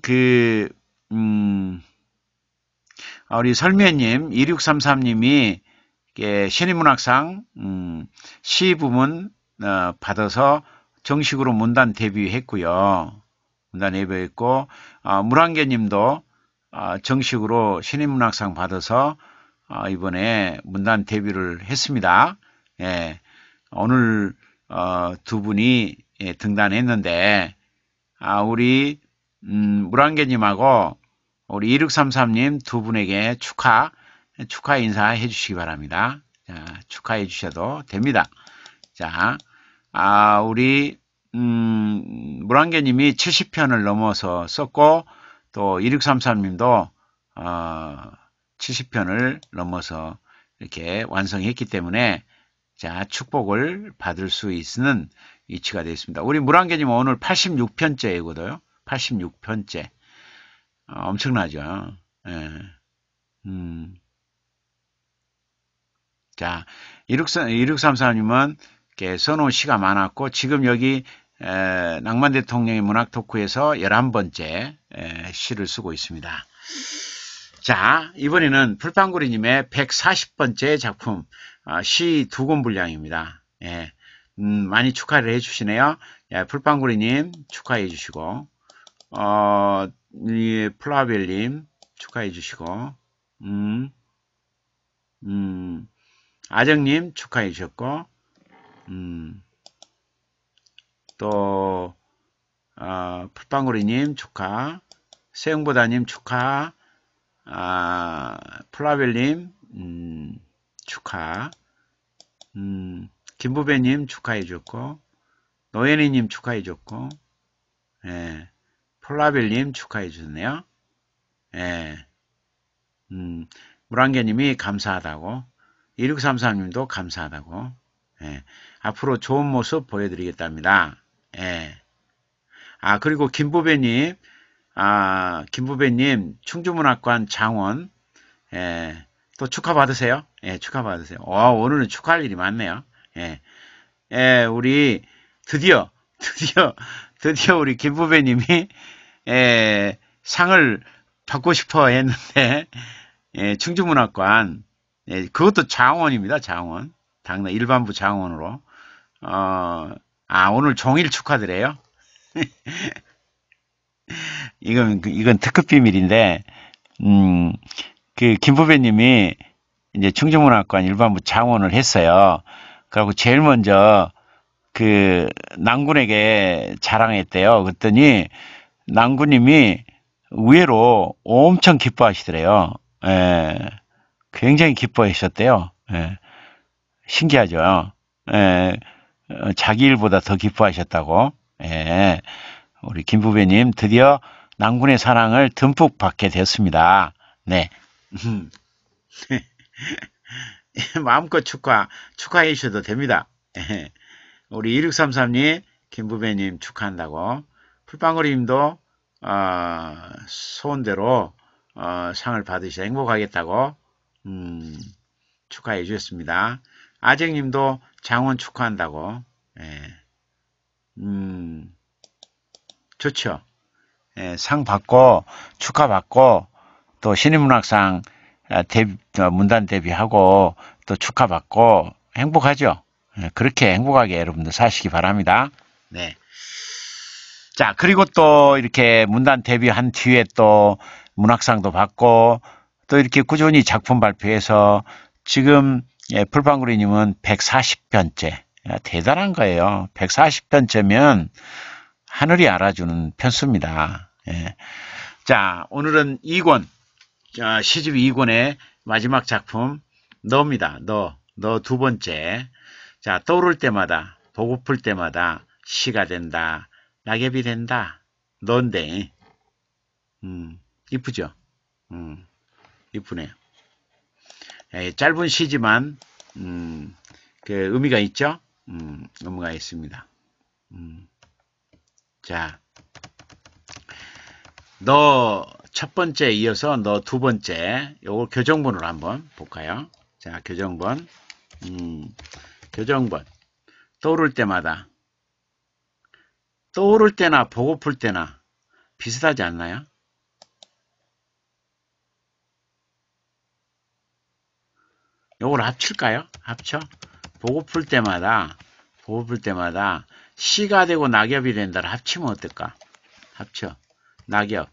우리 설미애님 2633님이 신인문학상 시 부문 받아서 정식으로 문단 데뷔했고요. 문단 데뷔했고 물안개님도 정식으로 신인문학상 받아서 이번에 문단 데뷔를 했습니다. 오늘 두 분이 등단했는데 우리 물안개님하고 우리 2633님 두 분에게 축하 인사해 주시기 바랍니다. 자, 축하해 주셔도 됩니다. 자, 우리 물안개님이 70편을 넘어서 썼고 또 2633님도 70편을 넘어서 이렇게 완성했기 때문에 자, 축복을 받을 수 있는 위치가 되었습니다. 우리 물안개님 오늘 86편째이거든요. 86편째. 엄청나죠. 자, 2634님은 써놓은 시가 많았고, 지금 여기 낭만 대통령의 문학 토크에서 11번째 시를 쓰고 있습니다. 자, 이번에는 풀빵구리님의 140번째 작품, 시 2권 분량입니다. 많이 축하를 해주시네요. 풀빵구리님 축하해 주시고, 플라벨님 축하해 주시고, 아정님 축하해 주셨고, 또, 풀빵구리님 축하, 세영보다님 축하, 플라벨님, 축하, 김부배님 축하해 줬고, 노예니님 축하해 줬고, 플라벨님 축하해 주셨네요. 물안개님이 감사하다고, 2633님도 감사하다고, 앞으로 좋은 모습 보여드리겠답니다. 그리고 김부배님, 김부배님, 충주문학관 장원, 또 축하받으세요. 축하받으세요. 오늘은 축하할 일이 많네요. 우리, 드디어 우리 김부배님이, 상을 받고 싶어 했는데, 충주문학관, 그것도 장원입니다, 장원. 당내 일반부 장원으로. 오늘 종일 축하드려요. 이건 특급 비밀인데, 그 김부배님이 이제 충정문학관 일반부 장원을 했어요. 그리고 제일 먼저 그 낭군에게 자랑했대요. 그랬더니 낭군님이 의외로 엄청 기뻐하시더래요. 예, 굉장히 기뻐하셨대요. 예, 신기하죠. 예, 자기 일보다 더 기뻐하셨다고. 예, 우리 김부배님 드디어 낭군의 사랑을 듬뿍 받게 되었습니다. 네. 마음껏 축하해 주셔도 됩니다. 우리 2633님, 김부배님 축하한다고. 풀빵거리님도, 소원대로, 상을 받으셔 행복하겠다고, 축하해 주셨습니다. 아쟁님도 장원 축하한다고, 예, 좋죠. 예, 상 받고, 축하받고, 또 신인문학상 문단 데뷔하고 또 축하받고 행복하죠. 그렇게 행복하게 여러분들 사시기 바랍니다. 네. 자, 그리고 또 이렇게 문단 데뷔한 뒤에 또 문학상도 받고 또 이렇게 꾸준히 작품 발표해서 지금 풀방구리님은 140편째. 대단한 거예요. 140편째면 하늘이 알아주는 편수입니다. 예. 자, 오늘은 2권. 자, 시집 2권의 마지막 작품 너입니다. 너 두 번째. 자, 떠오를 때마다 보고플 때마다 시가 된다. 낙엽이 된다. 너인데 이쁘죠? 이쁘네요. 짧은 시지만 그 의미가 있죠? 의미가 있습니다. 자, 너 첫 번째 이어서 너 두 번째 요걸 교정본으로 한번 볼까요? 자, 교정본. 교정본. 떠오를 때마다 떠오를 때나 보고플 때나 비슷하지 않나요? 요걸 합칠까요? 합쳐? 보고플 때마다 시가 되고 낙엽이 된다를 합치면 어떨까? 합쳐. 낙엽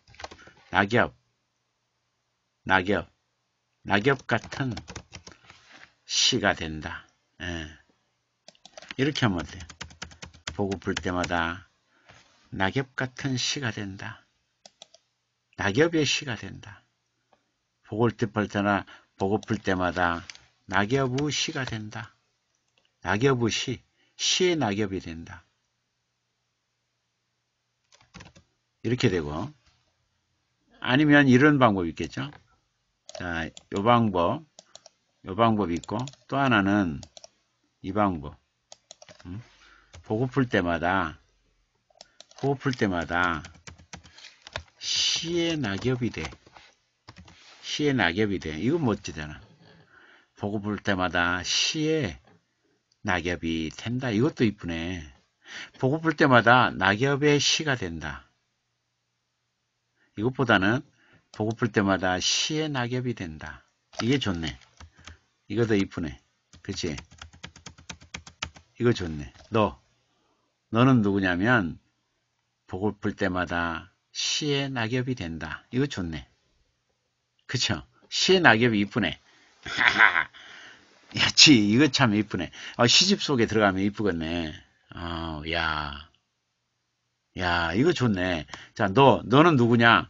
같은 시가 된다. 예. 이렇게 하면 어때요? 보고플 때마다 낙엽 같은 시가 된다. 낙엽의 시가 된다. 보고플 때나 보고플 때마다 낙엽의 시가 된다. 낙엽의 시의 낙엽이 된다. 이렇게 되고, 아니면 이런 방법이 있겠죠. 자, 요 방법 있고, 또 하나는 이 방법. 보고플 때마다 시의 낙엽이 돼. 시의 낙엽이 돼. 이건 멋지잖아. 보고플 때마다 시의 낙엽이 된다. 이것도 이쁘네. 보고플 때마다 낙엽의 시가 된다. 이것보다는 보고플 때마다 시의 낙엽이 된다. 이게 좋네. 이거 더 이쁘네. 그치? 이거 좋네. 너는 누구냐면 보고플 때마다 시의 낙엽이 된다. 이거 좋네. 그쵸? 시의 낙엽이 이쁘네. 야치, 이거 참 이쁘네. 시집 속에 들어가면 이쁘겠네. 야, 이거 좋네. 자, 너는 누구냐?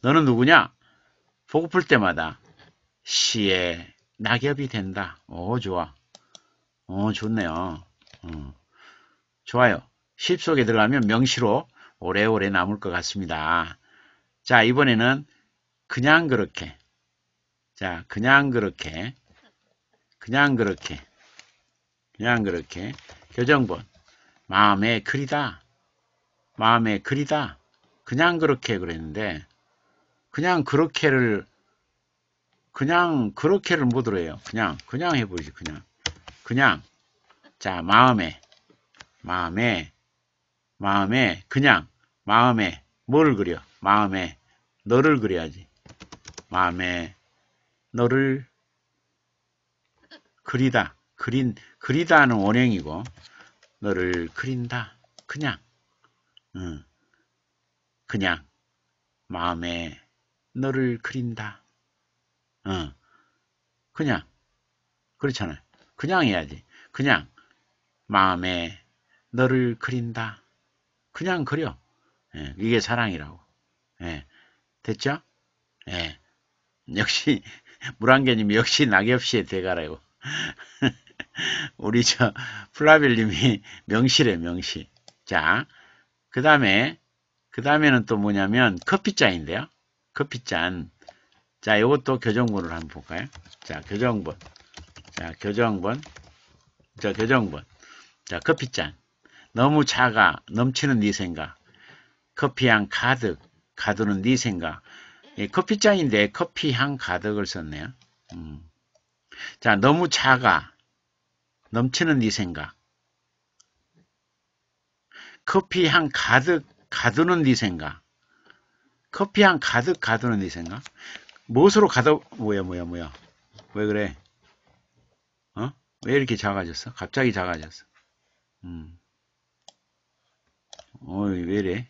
보고플 때마다 시의 낙엽이 된다. 오, 좋아. 좋네요. 좋아요. 시집 속에 들어가면 명시로 오래오래 남을 것 같습니다. 자, 이번에는 그냥 그렇게. 자, 그냥 그렇게. 교정본. 마음에 그리다. 그냥 그렇게 그랬는데, 그냥 그렇게를 못 들어요. 그냥 해보지, 그냥. 자, 마음에, 마음에, 뭘 그려? 마음에, 너를 그려야지. 마음에, 너를 그리다. 그리다는 원형이고, 너를 그린다. 그냥, 마음에, 너를 그린다. 어, 그냥, 그렇잖아요. 그냥 해야지. 그냥, 마음에 너를 그린다. 그냥 그려. 예, 이게 사랑이라고. 예, 됐죠? 예, 역시, 물안개님이 역시 낙엽씨의 대가라고. 우리 플라벨님이 명시래, 명시. 자, 그 다음에는 또 뭐냐면, 커피잔인데요. 커피잔. 자, 요것도 교정본으로 한번 볼까요? 자, 교정본. 자, 교정본. 자, 교정본. 자, 커피잔. 너무 작아. 넘치는 네 생각. 커피향 가득. 가두는 네 생각. 예, 커피잔인데 커피향 가득을 썼네요. 음. 자, 너무 작아. 넘치는 네 생각. 커피향 가득 가두는 네 생각. 커피향 가득 가두는 네 생각. 무엇으로 가득, 뭐야. 왜 그래? 어? 왜 이렇게 작아졌어? 갑자기 작아졌어. 음. 어이, 왜 이래?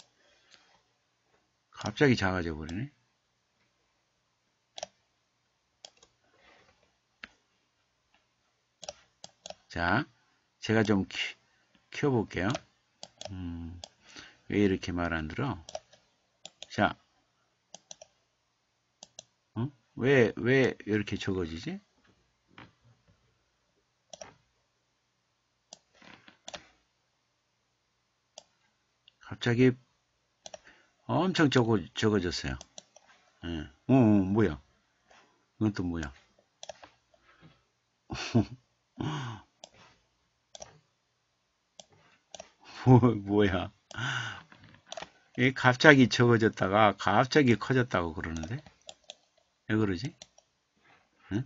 갑자기 작아져 버리네. 자, 제가 좀 키워볼게요. 왜 이렇게 말 안 들어? 자, 어? 왜 이렇게 적어지지? 갑자기 엄청 적어졌어요. 예. 뭐야? 이건 또 뭐야? 뭐야? 이 갑자기 적어졌다가 갑자기 커졌다고 그러는데? 왜 그러지? 응?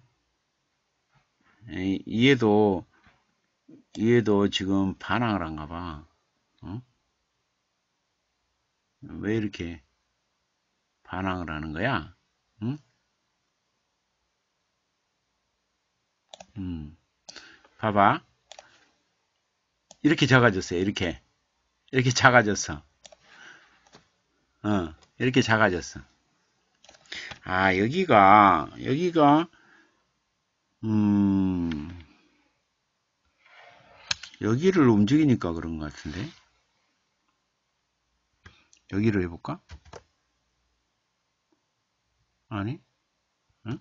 얘도 지금 반항을 한가 봐. 어? 왜 이렇게 반항을 하는 거야? 응? 음. 봐봐. 이렇게 작아졌어요. 이렇게 작아졌어. 이렇게 작아졌어. 아, 여기가, 음, 여기를 움직이니까 그런 것 같은데? 여기를 해볼까? 아니? 응?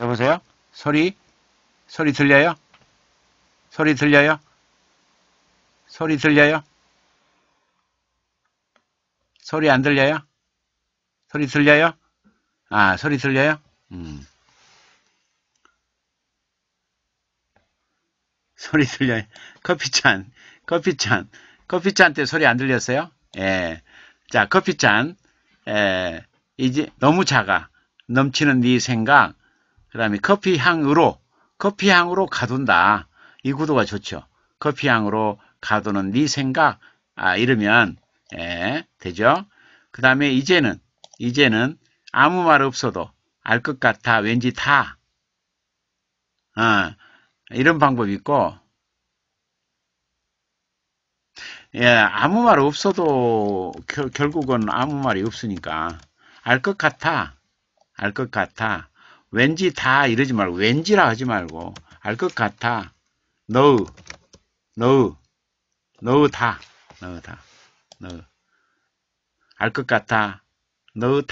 여보세요? 소리 들려요? 소리 들려요? 소리 들려요? 소리 안 들려요? 소리 들려요? 아, 소리 들려요? 소리 들려요. 커피잔 때 소리 안 들렸어요? 예. 자, 커피잔, 이제 너무 작아. 넘치는 네 생각, 그 다음에 커피향으로 가둔다. 이 구도가 좋죠. 커피향으로 가두는 네 생각, 이러면, 되죠? 그 다음에 이제는 아무 말 없어도 알 것 같아. 왠지 다. 이런 방법이 있고, 예, 아무 말 없어도 결국은 아무 말이 없으니까 알 것 같아. 알 것 같아. 왠지 다 이러지 말고 왠지라 하지 말고 알 것 같아. 너우 다. 너우 알 것 같아. 너우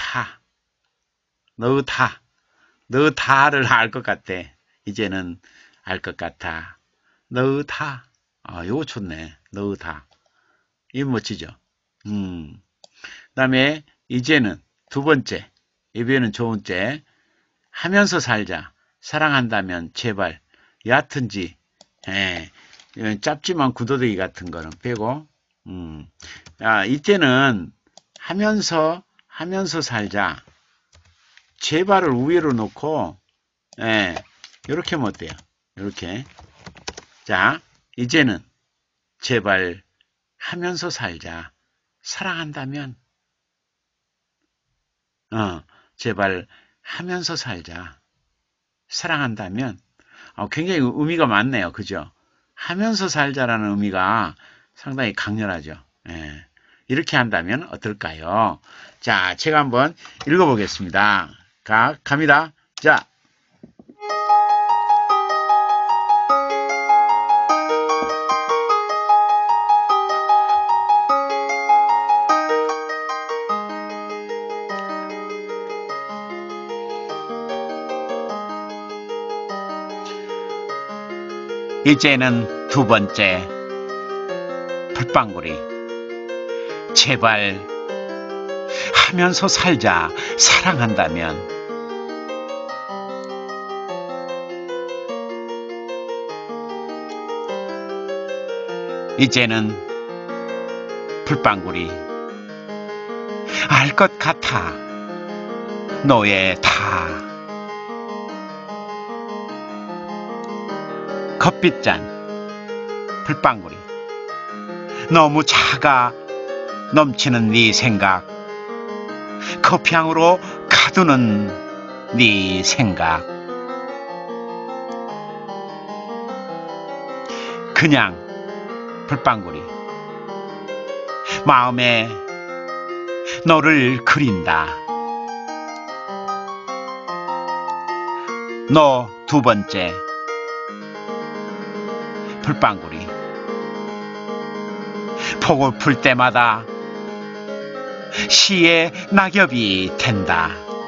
다를 알 것 같대. 이제는 알 것 같아. 너우 다. 요거 좋네. 너우 다. 이거 멋지죠? 그다음에 이제는 두 번째. 이번에는 좋은째. 하면서 살자. 사랑한다면 제발 얕은지 짧지만 구더더기 같은 거는 빼고 이때는 하면서 살자. 제발을 우위로 놓고 이렇게 하면 어때요? 이렇게. 자, 이제는 제발 하면서 살자. 사랑한다면 제발 하면서 살자. 사랑한다면 굉장히 의미가 많네요. 그죠? 하면서 살자라는 의미가 상당히 강렬하죠. 이렇게 한다면 어떨까요? 자, 제가 한번 읽어보겠습니다. 갑니다. 자, 이제는 두 번째. 풀방울이 제발 하면서 살자. 사랑한다면 이제는 풀방울이 알 것 같아. 너의 다. 컵빗잔 풀방울이 너무 작아. 넘치는 네 생각. 커피향으로 가두는 네 생각. 그냥 풀방울이 마음에 너를 그린다. 너 두 번째. 풀방울이 폭을 풀 때마다 시의 낙엽이 된다.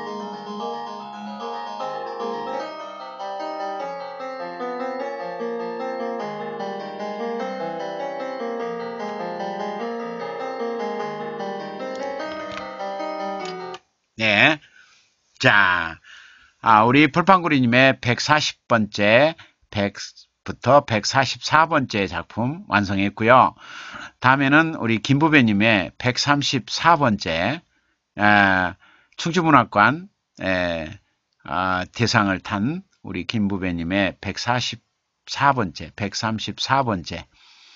네. 자, 우리 풀방구리님의 140번째, 100부터 144번째 작품 완성했고요. 다음에는 우리 김부배님의 134번째, 충주문학관 대상을 탄 우리 김부배님의 134번째.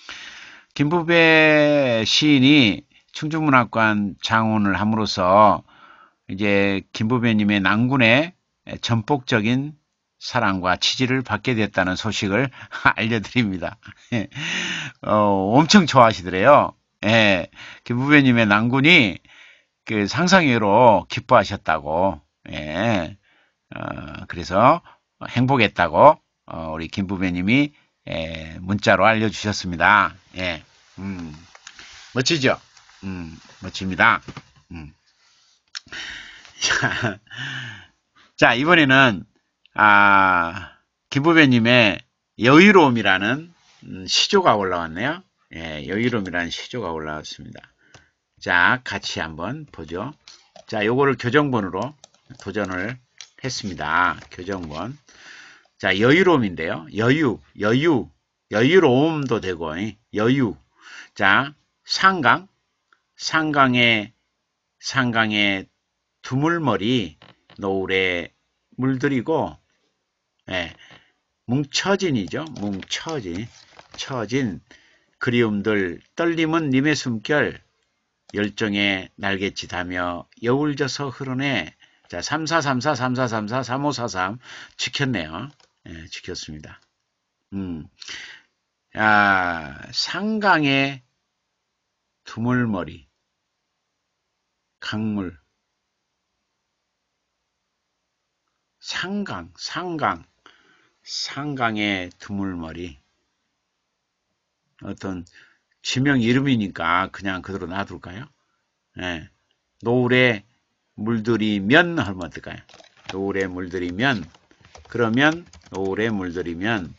김부배 시인이 충주문학관 장원을 함으로써 이제 김부배님의 낭군의 전폭적인 사랑과 지지를 받게 됐다는 소식을 알려드립니다. 엄청 좋아하시더래요. 김부배님의 낭군이 그 상상외로 기뻐하셨다고. 그래서 행복했다고 우리 김부배님이 문자로 알려주셨습니다. 멋지죠? 멋집니다. 자, 이번에는 김부배님의 여유로움이라는 시조가 올라왔네요. 예, 여유로움이라는 시조가 올라왔습니다. 자, 같이 한번 보죠. 자, 요거를 교정본으로 도전을 했습니다. 교정본. 자, 여유로움인데요. 여유로움도 되고, 여유. 자, 상강의 두물머리 노을에 물들이고, 예, 뭉쳐진이죠. 처진 그리움들 떨림은 님의 숨결 열정에 날갯짓하며 여울 져서 흐르네. 자, 3434 지켰네요. 예, 지켰습니다. 상강의 두물머리 강물 상강의 두물머리 어떤 지명 이름이니까 그냥 그대로 놔둘까요? 예. 노을에 물들이면 하면 어떨까요? 노을에 물들이면 그러면 노을에 물들이면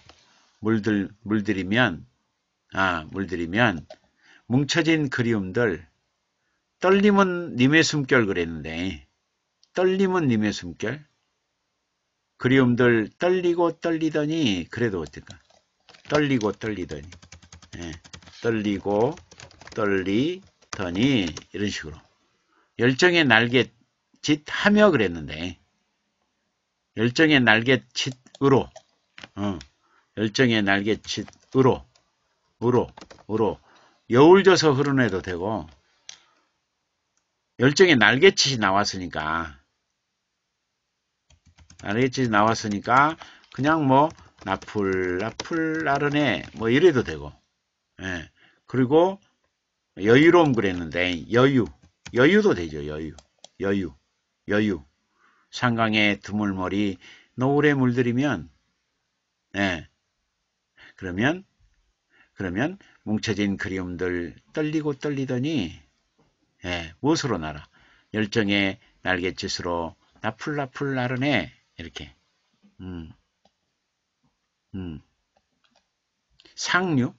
뭉쳐진 그리움들 떨림은 님의 숨결 그랬는데 떨림은 님의 숨결 그리움들 떨리고 떨리더니 그래도 어떨까? 떨리고 떨리더니 떨리고 떨리더니 이런 식으로 열정의 날갯짓 하며 그랬는데 열정의 날갯짓으로 열정의 날갯짓으로 여울 져서 흐르내도 되고 열정의 날갯짓이 나왔으니까 그냥 뭐 나풀 나르네 뭐 이래도 되고 예. 그리고 여유로움 그랬는데 여유도 되죠. 여유 상강의 두물머리 노을에 물들이면 예. 그러면 뭉쳐진 그리움들 떨리고 떨리더니 예. 무엇으로 날아 열정의 날갯짓으로 나풀 나르네 이렇게 상류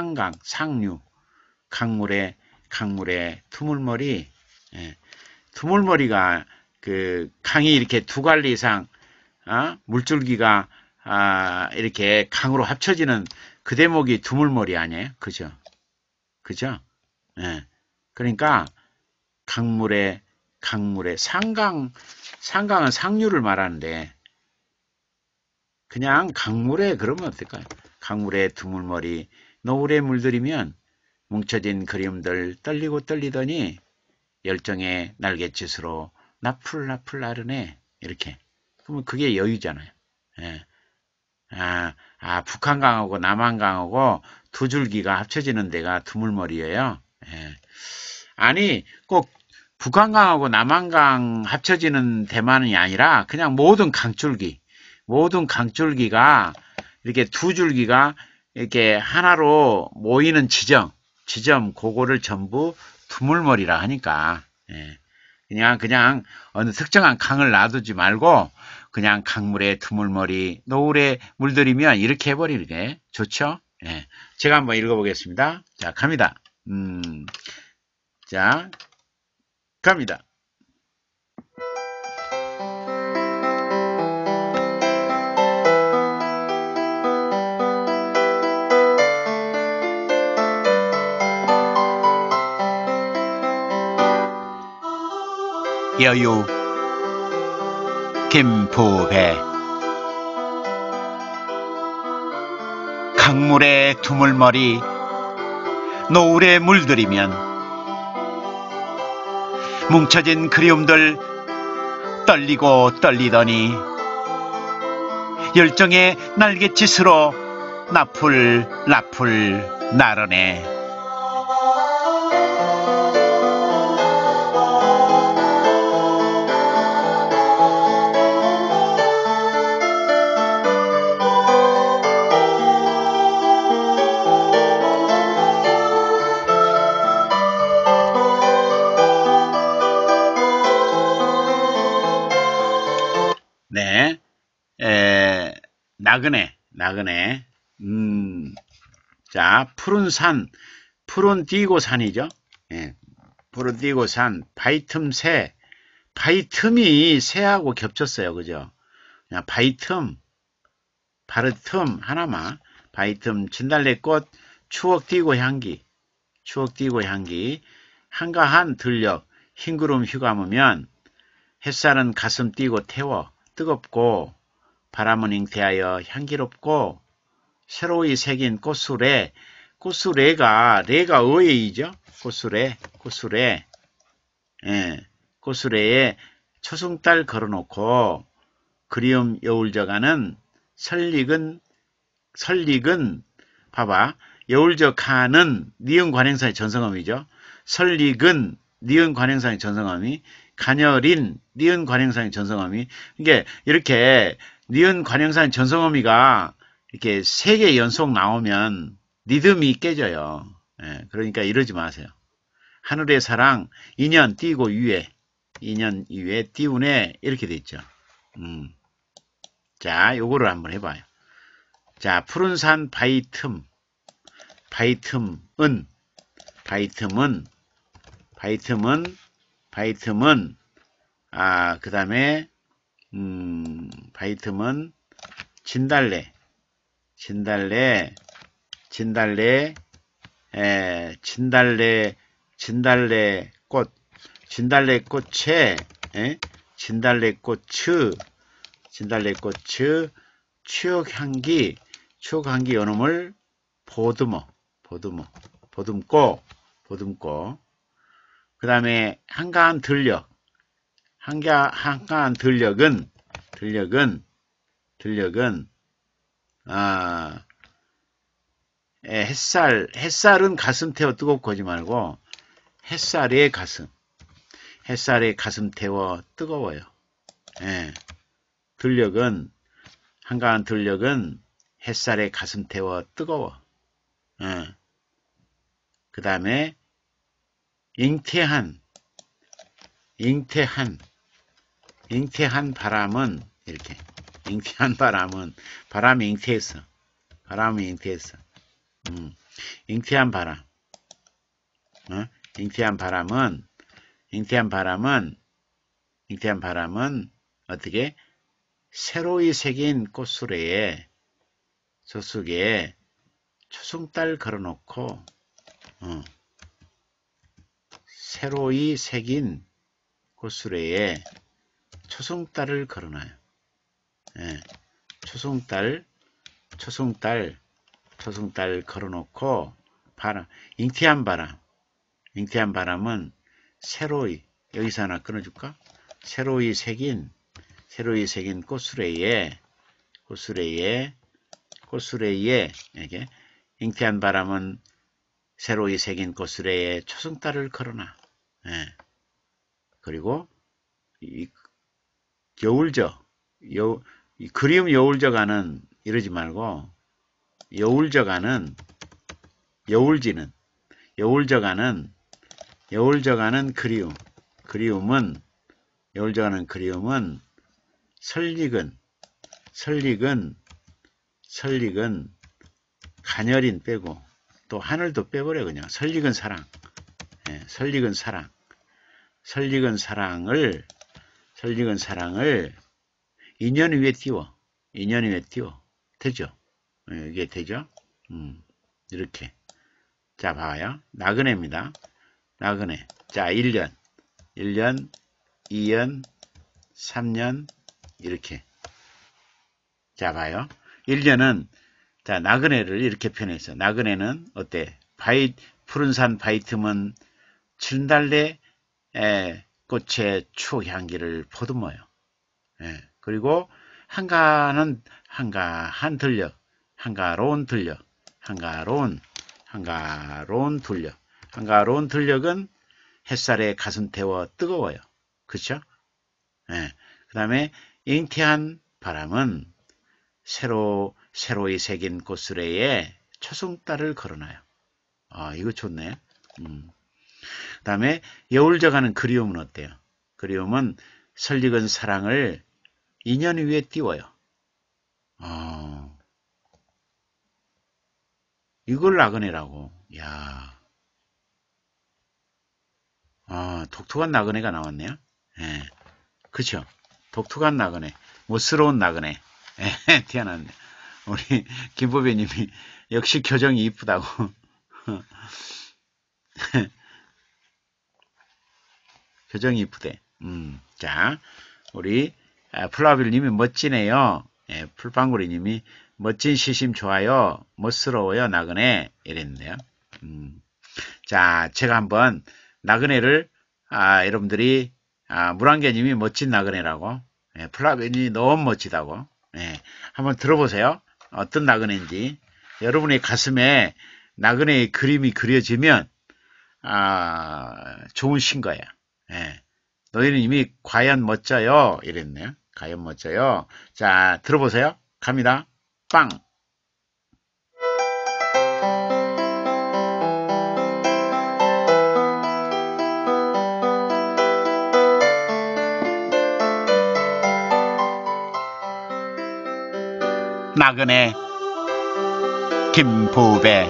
강물에 투물머리 투물머리가 그 강이 이렇게 두 갈래 이상 물줄기가 이렇게 강으로 합쳐지는 그 대목이 두물머리 아니에요? 그죠? 예. 그러니까 강물에 상강은 상류를 말하는데 그냥 강물에 그러면 어떨까요? 강물에 두물머리 노을에 물들이면 뭉쳐진 그리움들 떨리고 떨리더니 열정의 날갯짓으로 나풀 나르네 이렇게 그러면 그게 여유잖아요. 예. 북한강하고 남한강하고 두 줄기가 합쳐지는 데가 두물머리예요. 예. 아니 꼭 북한강하고 남한강 합쳐지는 데만이 아니라 그냥 모든 강줄기가 이렇게 두 줄기가 이렇게 하나로 모이는 지점 그거를 전부 두물머리라 하니까 예. 그냥 어느 특정한 강을 놔두지 말고 그냥 강물에 두물머리 노을에 물들이면 이렇게 해버리는 게 좋죠. 예. 제가 한번 읽어보겠습니다. 자, 갑니다. 자, 갑니다. 여유 김부배 강물에 두물머리 노을에 물들이면 뭉쳐진 그리움들 떨리고 떨리더니 열정의 날갯짓으로 나풀 나르네. 네, 나그네. 자, 푸른 산, 푸른 띄고 산이죠. 예, 푸른 띄고 산, 바이틈 새, 바이틈이 새하고 겹쳤어요. 그죠? 그냥 바이틈, 바르틈 하나만, 바이틈, 진달래꽃, 추억 띄고 향기, 추억 띄고 향기, 한가한 들녘, 흰구름 휘감으면 햇살은 가슴 뛰고 태워 뜨겁고 바람은 잉태하여 향기롭고 새로이 새긴 꽃수레, 꽃수레가 레가 어예이죠. 꽃수레, 예, 꽃수레에 초승달 걸어놓고 그리움 여울져가는 설익은 봐봐. 여울져가는 니은 관행사의 전성어미죠. 설익은 니은 관행사의 전성어미, 가녀린 니은 관행사의 전성어미. 이게 이렇게 니은 관행사의 전성어미가 이렇게 3개 연속 나오면 리듬이 깨져요. 예, 그러니까 이러지 마세요. 하늘의 사랑, 인연 띄고 위에, 인연 위에 띄우네 이렇게 돼 있죠. 자, 요거를 한번 해봐요. 자, 푸른 산 바이틈은 그 다음에 바이틈은 진달래 진달래꽃에 진달래꽃 추억향기 연음을 보듬고 그 다음에 한가한 들녘은 햇살은 가슴 태워 뜨겁고 하지 말고 햇살의 가슴 태워 뜨거워요. 예. 한가한 들녘은 햇살의 가슴 태워 뜨거워. 예. 그 다음에 잉태한 바람은 이렇게 바람이 잉태했어. 잉태한 바람은 어떻게 새로이 새긴 꽃수레에 저속에 초승달 걸어놓고 새로이 새긴 꽃수레에 초승달을 걸어놔요. 예, 초승달 걸어놓고 잉태한 바람은 새로이 여기서 하나 끊어줄까? 새로이 새긴 꽃수레에 이렇게 잉태한 바람은 새로이 새긴 꽃수레에 초승달을 걸어놔. 예. 그리고 그리움 여울져가는 이러지 말고 여울져가는 그리움은 설익은 가녀린 빼고 또 하늘도 빼버려 그냥 설익은 사랑. 예, 설익은 사랑을 인연 위에 띄워. 되죠? 이게 되죠? 이렇게. 자, 봐요. 나그네입니다. 나그네. 자, 1년, 2년, 3년, 이렇게. 자, 봐요. 1년은, 자, 나그네를 이렇게 표현했어. 나그네는 어때? 푸른 산 바이틈은 진달래 꽃의 추억 향기를 보듬어요. 예. 그리고 한가한 들녘, 한가로운 들녘은 햇살에 가슴 태워 뜨거워요. 그쵸? 예. 그 다음에 잉태한 바람은 새로이 새긴 꽃수레에 초승달을 걸어놔요. 아, 이거 좋네. 그 다음에 여울져가는 그리움은 어때요? 그리움은 설익은 사랑을 인연 위에 띄워요. 이걸 나그네라고. 야, 독특한 나그네가 나왔네요. 예, 그쵸. 독특한 나그네, 멋스러운 나그네. 예, 태어났네. 우리 김보배님이 역시 교정이 이쁘다고. 교정이 이쁘대. 자, 우리 플라빌님이 멋지네요. 예, 풀빵구리님이 멋진 시심 좋아요. 멋스러워요. 나그네 이랬는데요. 자, 제가 한번 나그네를 여러분들이 물안개님이 멋진 나그네라고, 예, 플라빌님이 너무 멋지다고, 예, 한번 들어보세요. 어떤 나그네인지. 여러분의 가슴에 나그네의 그림이 그려지면 좋은 신거예요. 예. 너희는 이미 과연 멋져요 이랬네요. 과연 멋져요. 자, 들어보세요. 갑니다. 빵. 나그네 김부배.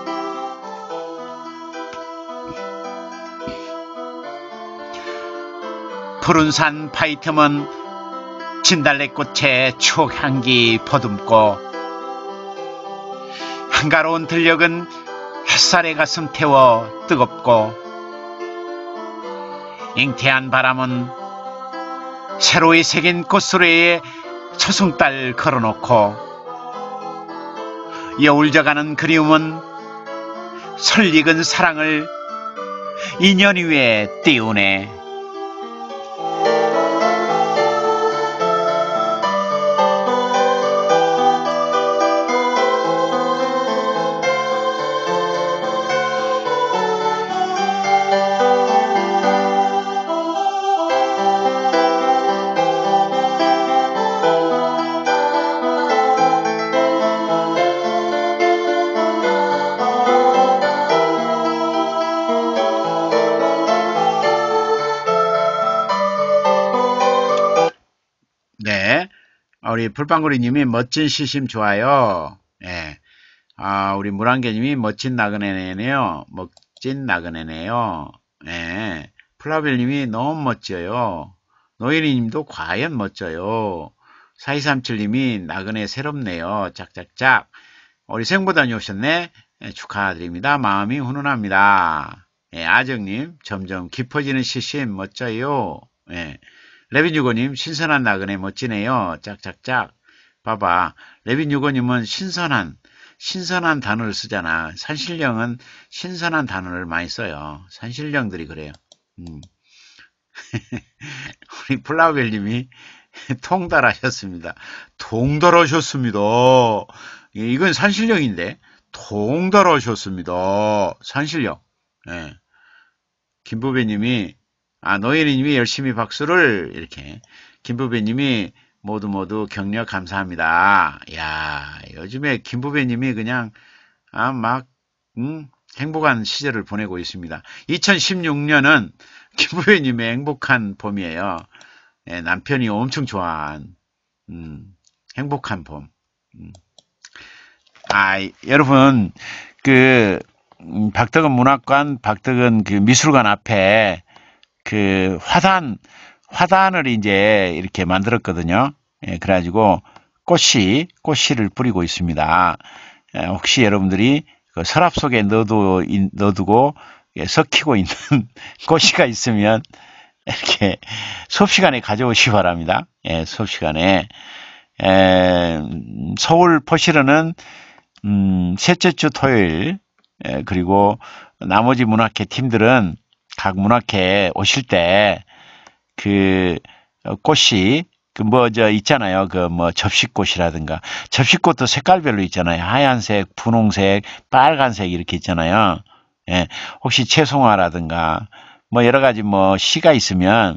푸른 산 파이틈은 진달래꽃의 추억 향기 보듬고, 한가로운 들녘은 햇살에 가슴 태워 뜨겁고, 잉태한 바람은 새로이 새긴 꽃소리에 초승달 걸어놓고, 여울져가는 그리움은 설익은 사랑을 인연 위에 띄우네. 네, 우리 불빵구리님이 멋진 시심 좋아요. 예, 우리 물안개님이 멋진 나그네네요. 멋진 나그네네요. 예, 플라벨님이 너무 멋져요. 노예리님도 과연 멋져요. 4237님이 나그네 새롭네요. 짝짝짝. 우리 생보단이 오셨네. 예, 축하드립니다. 마음이 훈훈합니다. 예, 아정님 점점 깊어지는 시심 멋져요. 예. 레빈유고님 신선한 나그네 멋지네요. 짝짝짝. 봐봐, 레빈유고님은 신선한 단어를 쓰잖아. 산신령은 신선한 단어를 많이 써요. 산신령들이 그래요. 우리 플라우벨님이 통달하셨습니다. 통달하셨습니다. 이건 산신령인데 통달하셨습니다. 산신령. 예. 김부배님이 노예리님이 열심히 박수를 이렇게. 김부배님이 모두 격려 감사합니다. 야, 요즘에 김부배님이 그냥 행복한 시절을 보내고 있습니다. 2016년은 김부배님의 행복한 봄이에요. 예, 남편이 엄청 좋아한 행복한 봄. 여러분 그 박덕은 문학관, 박덕은 그 미술관 앞에 그 화단을 이제 이렇게 만들었거든요. 예, 그래가지고 꽃씨를 뿌리고 있습니다. 예, 혹시 여러분들이 그 서랍 속에 넣어두고 예, 섞이고 있는 꽃씨가 있으면 이렇게 수업 시간에 가져오시기 바랍니다. 예, 수업 시간에. 서울 포시르는 셋째 주 토요일, 그리고 나머지 문학회 팀들은 각 문학회 오실 때 그 꽃이 있잖아요. 접시꽃이라든가, 접시꽃도 색깔별로 있잖아요. 하얀색, 분홍색, 빨간색 이렇게 있잖아요. 예, 혹시 채송화라든가 여러 가지 시가 있으면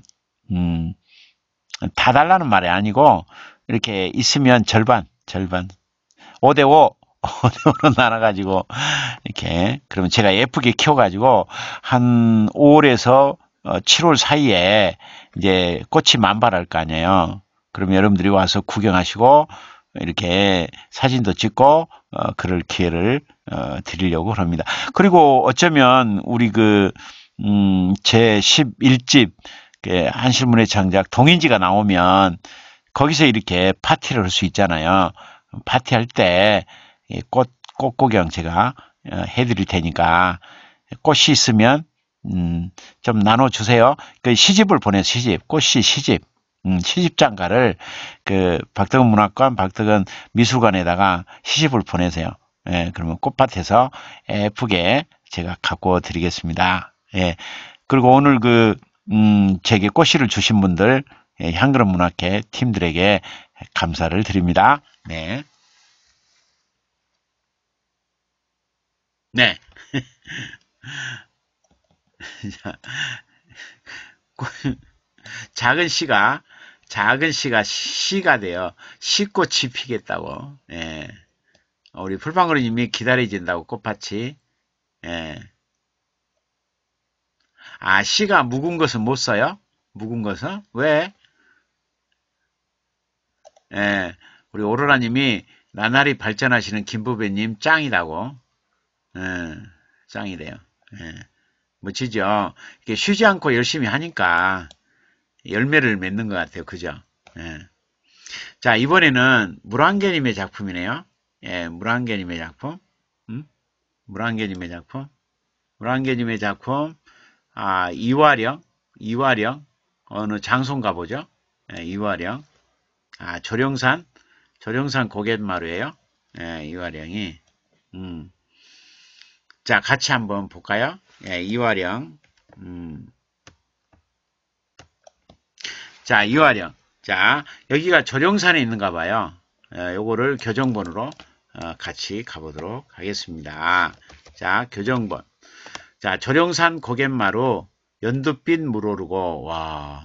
다 달라는 말이 아니고 이렇게 있으면 절반 5대5 5로 나눠가지고 이렇게, 그러면 제가 예쁘게 키워가지고 한 5월에서 7월 사이에 이제 꽃이 만발할 거 아니에요. 그러면 여러분들이 와서 구경하시고 이렇게 사진도 찍고 그럴 기회를 드리려고 합니다. 그리고 어쩌면 우리 제 11집 한실문의 창작 동인지가 나오면 거기서 이렇게 파티를 할 수 있잖아요. 파티할 때 꽃 구경 제가 해드릴 테니까 꽃이 있으면 좀 나눠주세요. 시집을 보내서 꽃이 시집. 시집장가를 박덕은 문학관, 박덕은 미술관에다가 시집을 보내세요. 예, 그러면 꽃밭에서 예쁘게 제가 갖고 드리겠습니다. 예, 그리고 오늘 제게 꽃씨를 주신 분들, 향그런 문학회 팀들에게 감사를 드립니다. 네. 네. 작은 씨가 시가 돼요. 시꽃이 피겠다고. 예. 우리 풀방울이님이 기다려진다고 꽃밭이. 예. 아, 시가 묵은 것은 못 써요? 묵은 것은? 왜? 예. 우리 오로라님이 나날이 발전하시는 김부배님 짱이라고. 예. 짱이래요. 예. 멋지죠? 이게 쉬지 않고 열심히 하니까 열매를 맺는 것 같아요. 그죠? 예. 자, 이번에는 물안개님의 작품이네요. 예, 물안개님의 작품. 물안개님의 작품. 물안개님의 작품. 아, 이화령. 어느 장소인가 보죠? 예, 이화령. 아, 조령산 고갯마루예요. 예, 이화령이. 자, 같이 한번 볼까요? 예, 이화령. 자, 이화령. 자, 여기가 조령산에 있는가 봐요. 요거를 교정본으로 같이 가보도록 하겠습니다. 자, 교정본. 자, 조령산 고갯마루 연두빛 물 오르고, 와.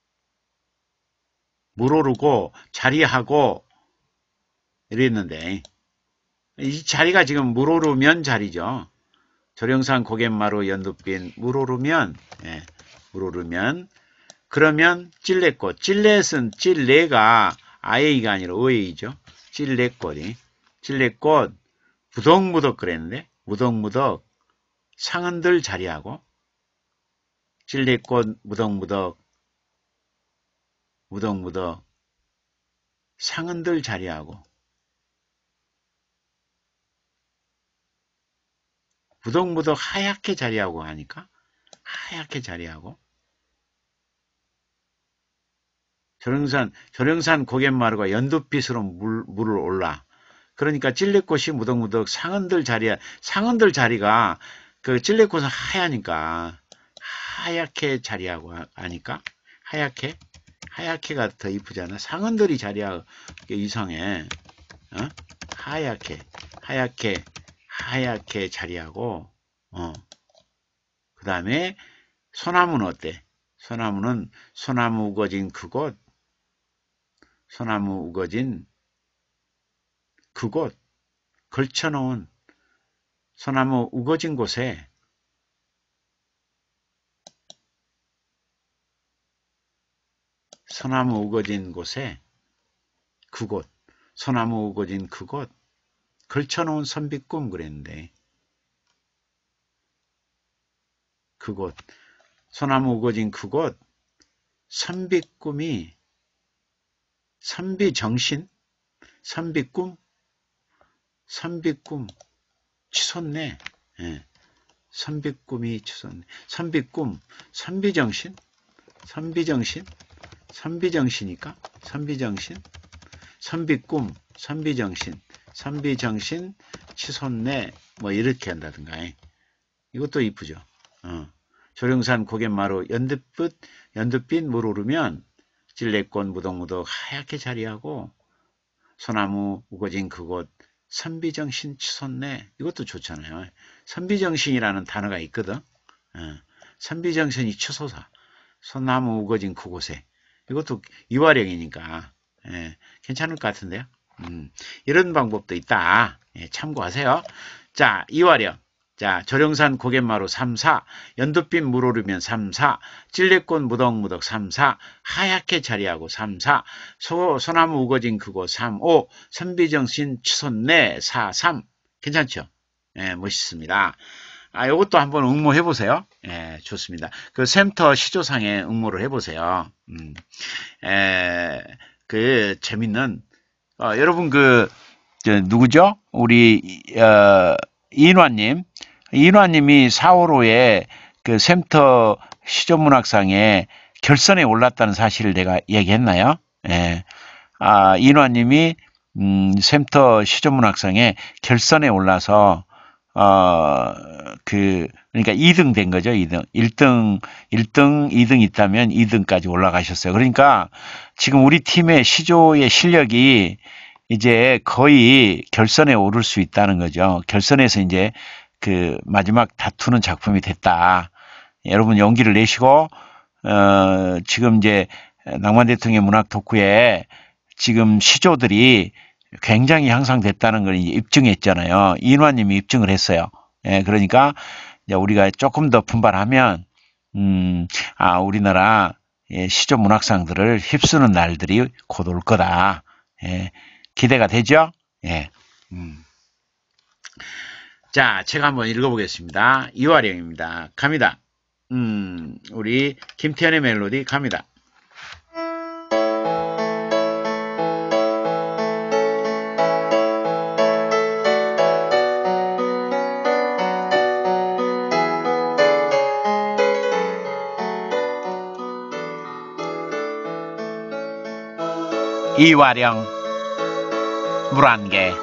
물 오르고 자리하고 이랬는데 이 자리가 지금 물 오르면 자리죠. 조령산 고갯마루 연두빛 물 오르면, 예, 물 오르면. 그러면 찔레꽃. 찔레가 아에이가 아니라 어에이죠. 찔레꽃이. 찔레꽃 무덕무덕 그랬는데 무덕무덕 상흔들 자리하고 찔레꽃 무덕무덕 상흔들 자리하고 무덕무덕 하얗게 자리하고 하니까 하얗게 자리하고 조령산 고갯마루가 연두빛으로 물을 올라. 그러니까 찔레꽃이 무덕무덕 상흔들 자리가 그 찔레꽃은 하얘니까 하얗게 자리하고 하니까 하얗게가 더 이쁘잖아. 상흔들이 자리하고 이상해. 하얗게 자리하고 그 다음에 소나무는 어때? 소나무는 소나무 우거진 그곳 걸쳐놓은 소나무 우거진 곳에 소나무 우거진 그곳 걸쳐놓은 선비꿈 그랬는데 그곳 소나무 우거진 그곳 선비꿈이 선비정신 선비꿈 치솟네. 예. 선비꿈이 치솟네. 선비정신이니까 선비정신 치솟네. 뭐 이렇게 한다든가. 이것도 이쁘죠. 조령산 고갯마루 연두빛 물 오르면 찔레꽃 무덕무덕 하얗게 자리하고 소나무 우거진 그곳 선비정신 치솟네. 이것도 좋잖아요. 선비정신이라는 단어가 있거든. 선비정신이 치솟아. 소나무 우거진 그곳에. 이것도 이화령이니까 괜찮을 것 같은데요. 이런 방법도 있다. 참고하세요. 자, 이화령. 자, 조령산 고갯마루 3, 4, 연두빛 물오르면 3, 4, 찔레꽃 무덕무덕 3, 4, 하얗게 자리하고 3, 4, 소나무 우거진 그곳 3, 5, 선비정신 치솟네 4, 3. 괜찮죠? 예, 멋있습니다. 요것도 한번 응모해보세요. 예, 좋습니다. 그 샘터 시조상에 응모를 해보세요. 재밌는, 여러분 누구죠? 우리, 이인화님이 4월호에 그 샘터 시조문학상에 결선에 올랐다는 사실을 내가 얘기했나요? 예. 이인화님이, 샘터 시조문학상에 결선에 올라서, 그러니까 2등 된 거죠, 2등. 1등, 2등 있다면 2등까지 올라가셨어요. 그러니까 지금 우리 팀의 시조의 실력이 이제 거의 결선에 오를 수 있다는 거죠. 결선에서 이제 그 마지막 다투는 작품이 됐다. 여러분 용기를 내시고, 지금 이제 낭만 대통령 문학 덕후에 지금 시조들이 굉장히 향상됐다는 걸 이제 입증했잖아요. 이인화님이 입증을 했어요. 예, 그러니까 이제 우리가 조금 더 분발하면, 우리나라 시조 문학상들을 휩쓰는 날들이 곧 올 거다. 예, 기대가 되죠? 예. 자, 제가 한번 읽어보겠습니다. 이화령입니다. 갑니다. 우리 김태현의 멜로디 갑니다. 이화령 물안개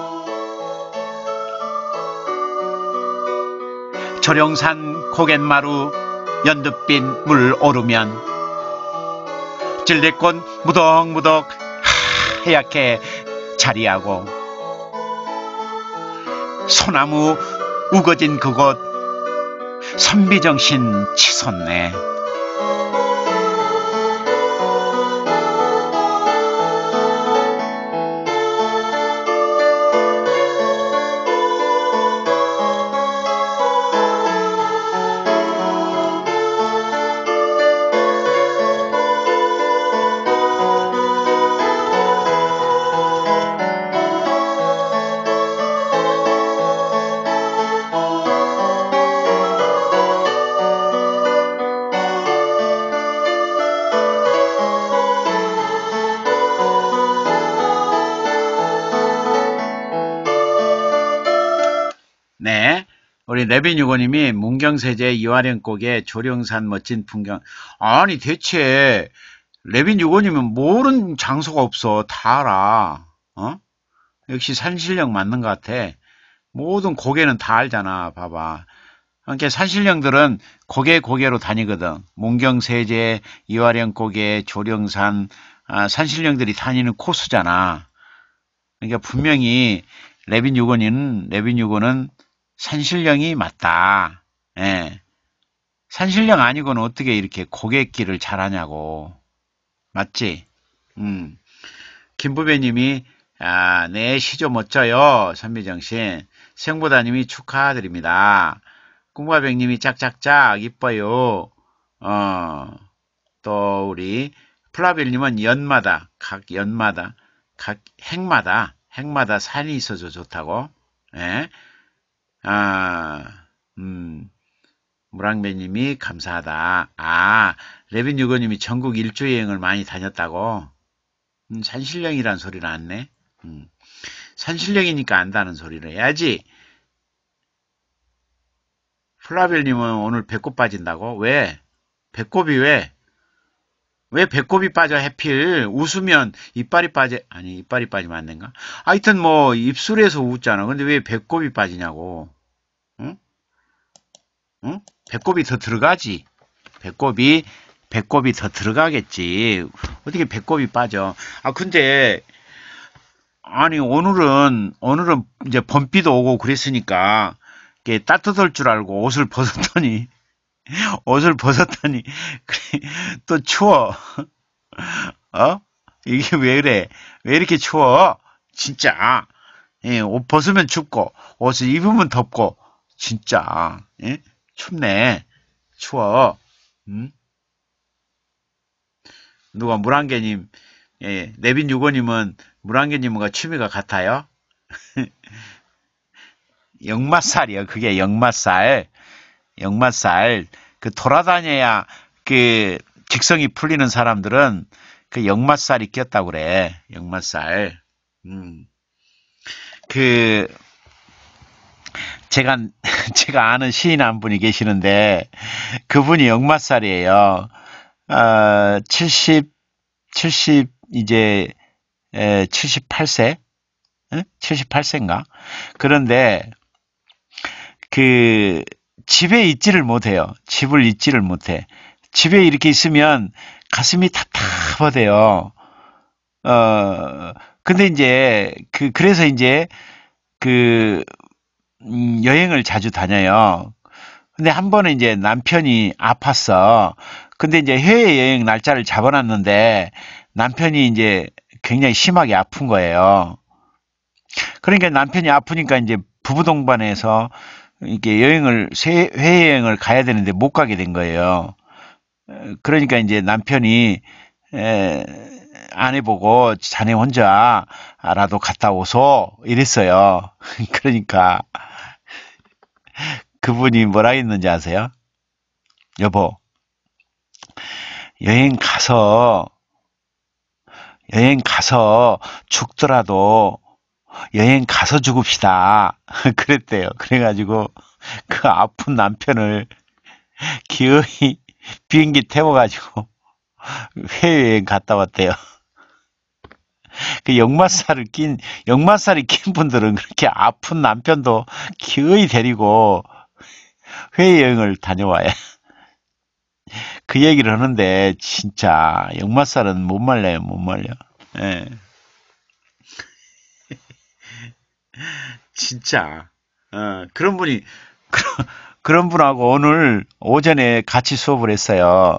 조령산 고갯마루 연두빛 물 오르면 찔레꽃 무덕무덕 하얗게 자리하고 소나무 우거진 그곳 선비정신 치솟네. 네, 우리 레빈유고님이 문경세제 이화령 곡의 조령산 멋진 풍경. 아니 대체 레빈유고님은 모르는 장소가 없어. 다 알아. 역시 산신령 맞는 것 같아. 모든 고개는 다 알잖아. 봐봐. 그러니까 산신령들은 고개로 다니거든. 문경세제, 이화령 고개, 조령산, 산신령들이 다니는 코스잖아. 그러니까 분명히 레빈유고는 산신령이 맞다. 예. 산신령 아니고는 어떻게 이렇게 고갯길을 잘하냐고. 맞지? 김부배님이 네, 시조 멋져요. 선미정신. 생보다님이 축하드립니다. 꿈과백님이 짝짝짝 이뻐요. 또 우리 플라벨님은 연마다, 각 행마다 산이 있어서 좋다고. 예. 무랑배님이 감사하다. 레빈유거님이 전국 일주여행을 많이 다녔다고. 산신령이란 소리를 안네. 산신령이니까 안다는 소리를 해야지. 플라벨님은 오늘 배꼽 빠진다고? 왜? 배꼽이 왜? 왜 배꼽이 빠져 해필? 웃으면 이빨이 빠져. 아니 이빨이 빠지면 안 된가? 하여튼 뭐 입술에서 웃잖아. 근데 왜 배꼽이 빠지냐고. 응? 응? 배꼽이 더 들어가지. 배꼽이 더 들어가겠지. 어떻게 배꼽이 빠져? 근데 아니 오늘은 이제 범비도 오고 그랬으니까 이게 따뜻할 줄 알고 옷을 벗었더니 그래, 또 추워. 이게 왜 그래? 왜 이렇게 추워? 진짜. 예, 옷 벗으면 춥고 옷을 입으면 덥고 진짜. 예? 춥네. 추워. 음? 누가 물안개님, 예, 내빈 유고님은 물안개님과 취미가 같아요? 역맛살이요. 그게 역맛살. 역맛살. 그 돌아다녀야 그 직성이 풀리는 사람들은 그 역맛살이 꼈다고 그래. 역맛살. 음. 그 제가 제가 아는 시인 한 분이 계시는데 그분이 역맛살이에요. 70 이제 78세? 78세인가? 그런데 그 집에 있지를 못해요. 집을 있지를 못해. 집에 이렇게 있으면 가슴이 답답하대요. 어, 근데 이제 그래서 이제 그 여행을 자주 다녀요. 근데 한 번은 이제 남편이 아팠어. 근데 이제 해외여행 날짜를 잡아놨는데 남편이 이제 굉장히 심하게 아픈 거예요. 그러니까 남편이 아프니까 이제 부부 동반해서 이렇게 해외여행을 가야 되는데 못 가게 된 거예요. 그러니까 이제 남편이 에, 아내 보고 자네 혼자라도 갔다 오소 이랬어요. 그러니까 그분이 뭐라 했는지 아세요? 여보, 여행 가서 여행 가서 죽더라도 여행 가서 죽읍시다. 그랬대요. 그래가지고 그 아픈 남편을 기어이 비행기 태워가지고 해외여행 갔다 왔대요. 그 역마살이 낀 분들은 그렇게 아픈 남편도 기어이 데리고 해외여행을 다녀와요. 그 얘기를 하는데 진짜 역마살은 못 말려요, 못 말려. 예, 진짜. 그런 분이 그런 분하고 오늘 오전에 같이 수업을 했어요.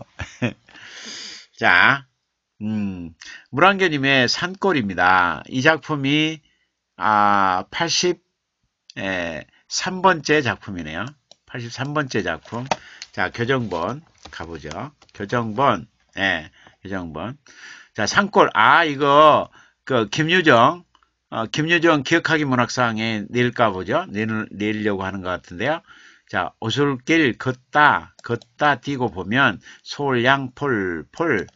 자, 물안개님의 산골입니다. 이 작품이 83번째 작품이네요. 83번째 작품. 자, 교정본 가보죠. 교정본, 예, 교정본. 자, 산골. 이거 김유정 기억하기 문학상에 낼까 보죠. 내려고 하는 것 같은데요. 자, 오솔길 걷다 뛰고 보면 소울양 폴폴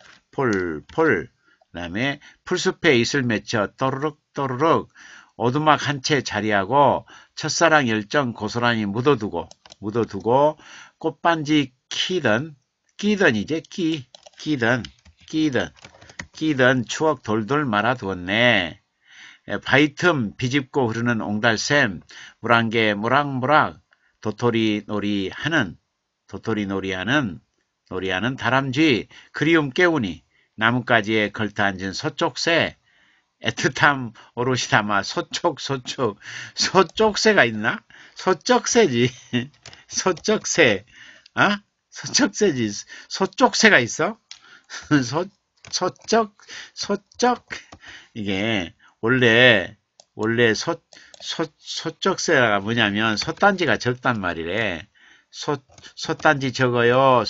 그다음에 풀숲에 이슬 맺혀 또르륵 오두막 한 채 자리하고 첫사랑 열정 고스란히 묻어두고 꽃반지 끼던 이제 끼던 추억 돌돌 말아두었네. 바위틈 비집고 흐르는 옹달샘 물안개 무락무락 도토리 놀이하는 다람쥐 그리움 깨우니 나뭇가지에 걸터앉은 서쪽새 애틋함 오롯이 담아 소쪽새가 있나? 소쩍새지. 소쩍새. 소쩍새지. 소쪽새가 있어? 소쩍 이게 원래 소쩍새가 뭐냐면 솥단지가 적단 말이래. 솥단지 적어요.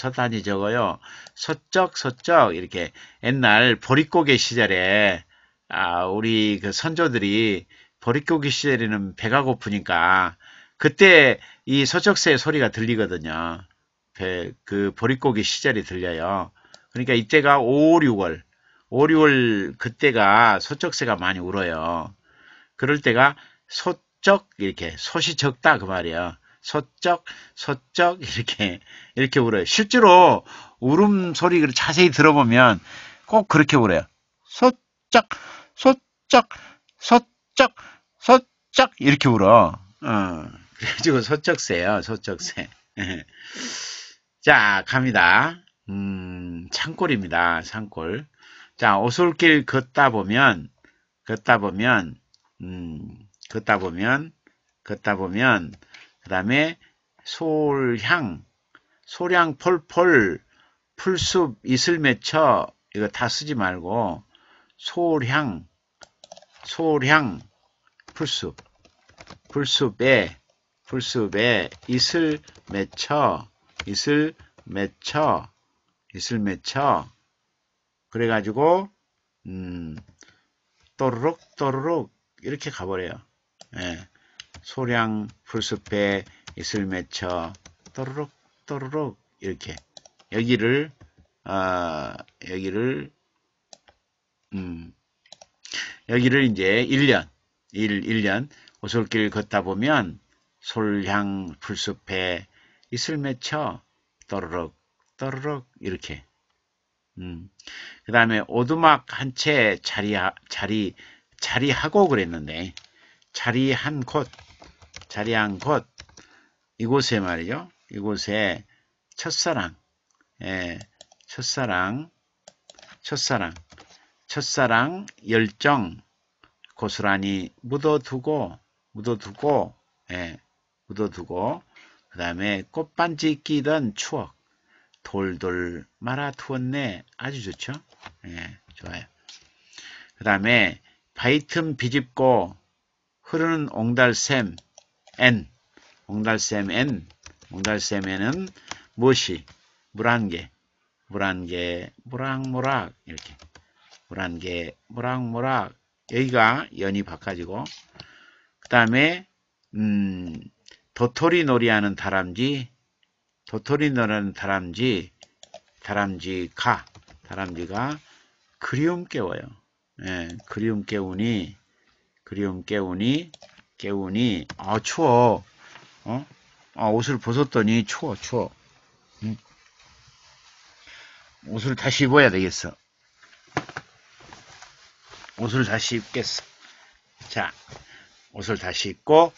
소쩍 이렇게 옛날 보릿고개 시절에 우리 그 선조들이 보릿고개 시절에는 배가 고프니까 그때 이 소쩍새 소리가 들리거든요. 그 보릿고개 시절이 들려요. 그러니까 이때가 5, 6월 그때가 소쩍새가 많이 울어요. 그럴 때가 소쩍 이렇게 솥이 적다 그 말이에요. 소쩍 이렇게 울어요. 실제로 울음소리를 자세히 들어보면 꼭 그렇게 울어요. 소쩍 소쩍 이렇게 울어. 그래가지고 소쩍새예요. 소쩍새. 자, 갑니다. 산골입니다. 산골. 자, 오솔길 걷다 보면 그 다음에 소량 폴폴 풀숲 이슬 맺혀 이거 다 쓰지 말고 소량 풀숲에 풀숲에 이슬 맺혀 그래가지고 또르륵 이렇게 가버려요. 예. 소량 풀숲에 이슬 맺혀 또르륵 이렇게 여기를 이제 1년 오솔길 걷다 보면 솔향 풀숲에 이슬 맺혀 또르륵 이렇게 그 다음에 오두막 한 채 자리하고 그랬는데 자리한 곳 이곳에 말이죠. 이곳에 첫사랑 열정 고스란히 묻어두고 그 다음에 꽃반지 끼던 추억 돌돌 말아두었네. 아주 좋죠. 좋아요. 그 다음에 바위 틈 비집고 흐르는 옹달샘 옹달샘에는 무엇이 물 한 개 모락모락 이렇게 물 한 개 모락모락 여기가 연이 바꿔지고 그 다음에 도토리 놀이하는 다람쥐가 그리움 깨워요. 그리움 깨우니 추워. 옷을 벗었더니 추워. 옷을 다시 입어야 되겠어. 옷을 다시 입겠어. 자, 옷을 다시 입고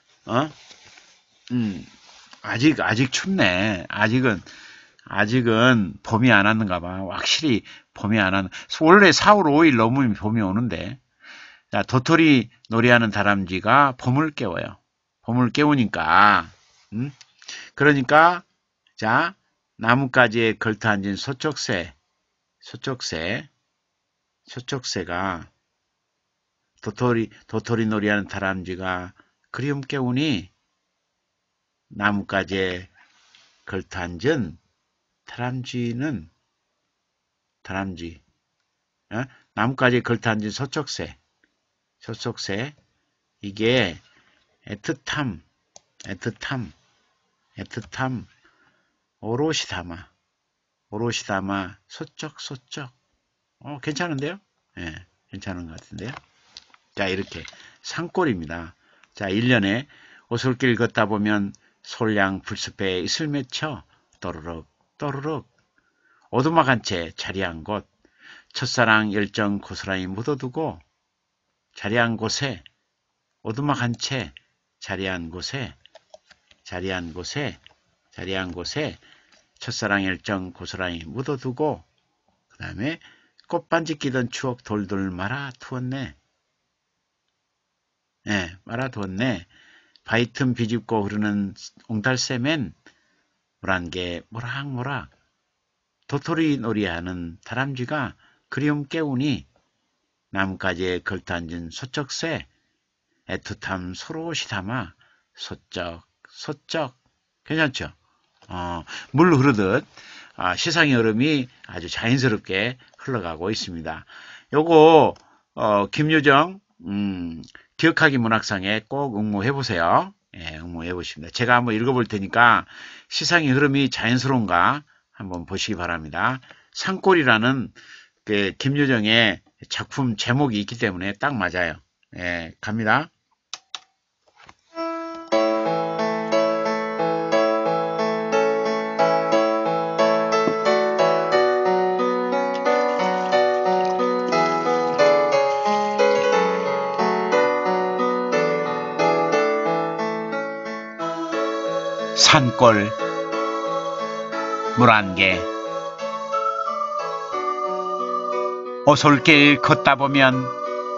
아직 춥네. 아직은 봄이 안 왔는가 봐. 확실히 봄이 안 왔는. 원래 4월 5일 넘으면 봄이 오는데. 자, 도토리 놀이하는 다람쥐가 봄을 깨워요. 봄을 깨우니까. 그러니까 자, 나뭇가지에 걸터 앉은 소쩍새가 도토리 놀이하는 다람쥐가 그리움 깨우니 나뭇가지에 걸터 앉은 나뭇가지에 걸터 앉은 소쩍새 이게 애틋함 오롯이 담아 소쩍 괜찮은데요? 괜찮은 것 같은데요? 자, 이렇게 산골입니다. 자, 1년에 오솔길 걷다 보면 솔량 풀숲에 이슬 맺혀 또르륵 오두막 한 채 자리한 곳 첫사랑 열정 고스란히 묻어두고 자리한 곳에 오두막 한 채 자리한 곳에 첫사랑 열정 고스란히 묻어두고 그 다음에 꽃반지 끼던 추억 돌돌 말아두었네. 말아두었네. 바위 틈 비집고 흐르는 옹달샘엔 물 한 개 모락모락 도토리 놀이하는 다람쥐가 그리움 깨우니 나뭇가지에 걸터 앉은 소쩍새 애틋함 소롯이 담아 소쩍 괜찮죠? 물 흐르듯 시상의 흐름이 아주 자연스럽게 흘러가고 있습니다. 요거 김유정 기억하기 문학상에 꼭 응모해 보세요. 응모해 보십니다. 제가 한번 읽어볼 테니까 시상의 흐름이 자연스러운가 한번 보시기 바랍니다. 산골이라는 그 김유정의 작품 제목이 있기 때문에 딱 맞아요. 갑니다. 산골 물 한 개 오솔길 걷다 보면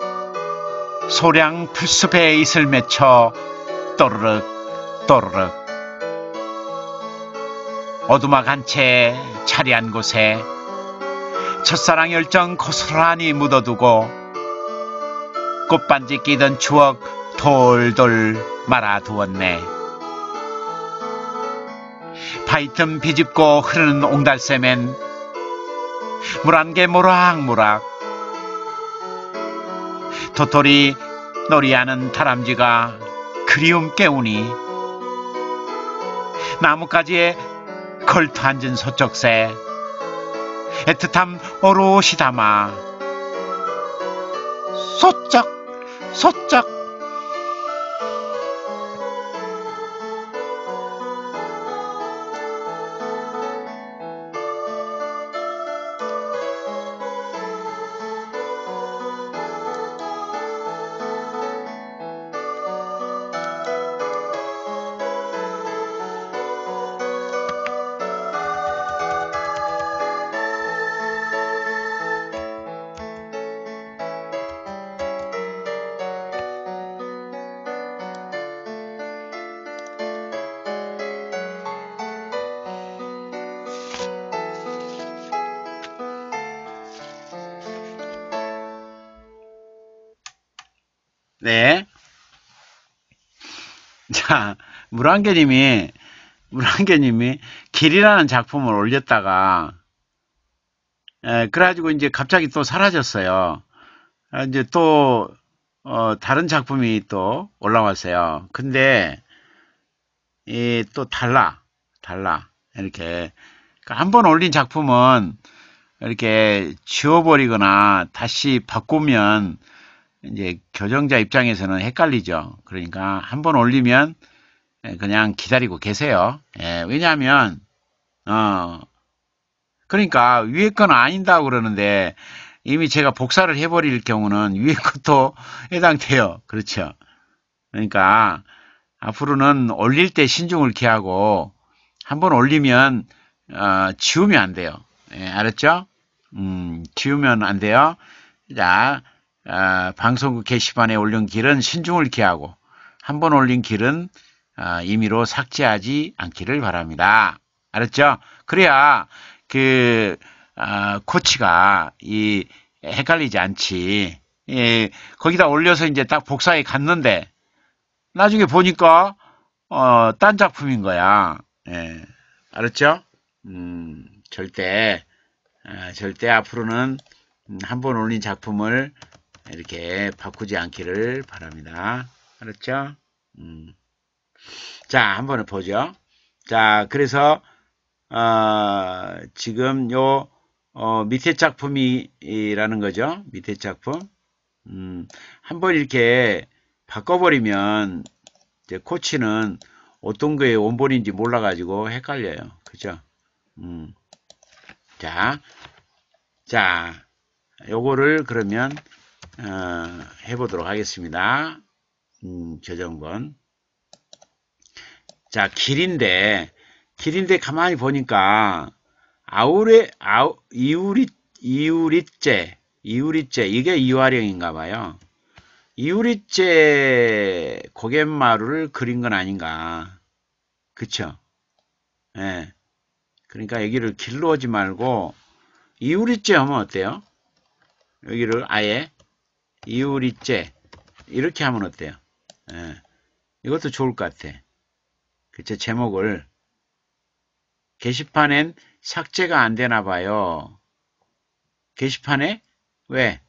소량 풀숲에 이슬 맺혀 또르륵 오두막 한 채 자리한 곳에 첫사랑 열정 고스란히 묻어두고 꽃반지 끼던 추억 돌돌 말아두었네. 파이틈 비집고 흐르는 옹달샘엔 물 한 개 모락모락 도토리 놀이하는 다람쥐가 그리움 깨우니 나뭇가지에 걸터 앉은 소쩍새 애틋함 오롯이 담아 소쩍 소쩍. 네. 자, 물안개님이 길이라는 작품을 올렸다가, 그래가지고 이제 갑자기 또 사라졌어요. 이제 또, 다른 작품이 또 올라왔어요. 근데, 또 달라. 이렇게. 한 번 올린 작품은 이렇게 지워버리거나 다시 바꾸면 이제 교정자 입장에서는 헷갈리죠. 그러니까 한 번 올리면 그냥 기다리고 계세요. 왜냐하면 그러니까 위에 건 아닌다고 그러는데 이미 제가 복사를 해버릴 경우는 위에 것도 해당돼요. 그렇죠. 그러니까 앞으로는 올릴 때 신중을 기하고 한 번 올리면 지우면 안 돼요. 알았죠? 지우면 안 돼요. 자, 방송국 게시판에 올린 글은 신중을 기하고 한 번 올린 글은 임의로 삭제하지 않기를 바랍니다. 알았죠? 그래야 코치가 헷갈리지 않지. 거기다 올려서 이제 딱 복사해 갔는데 나중에 보니까 딴 작품인 거야. 알았죠? 절대 앞으로는 한 번 올린 작품을 이렇게 바꾸지 않기를 바랍니다. 알았죠? 자, 한번 보죠. 자, 그래서 지금 요 밑에 작품이라는 거죠. 밑에 작품. 한번 이렇게 바꿔버리면 이제 코치는 어떤 거에 원본인지 몰라가지고 헷갈려요. 그죠? 자, 요거를 그러면 해보도록 하겠습니다. 교정본. 자, 길인데 가만히 보니까 이우리째 이게 이화령인가 봐요. 이우리째 고갯마루를 그린 건 아닌가. 그쵸? 예. 그러니까 여기를 길로 오지 말고 이우리째 하면 어때요? 여기를 아예 이우리째 이렇게 하면 어때요? 예. 이것도 좋을 것 같아. 그쵸? 제목을 게시판엔 삭제가 안 되나 봐요. 게시판에? 왜?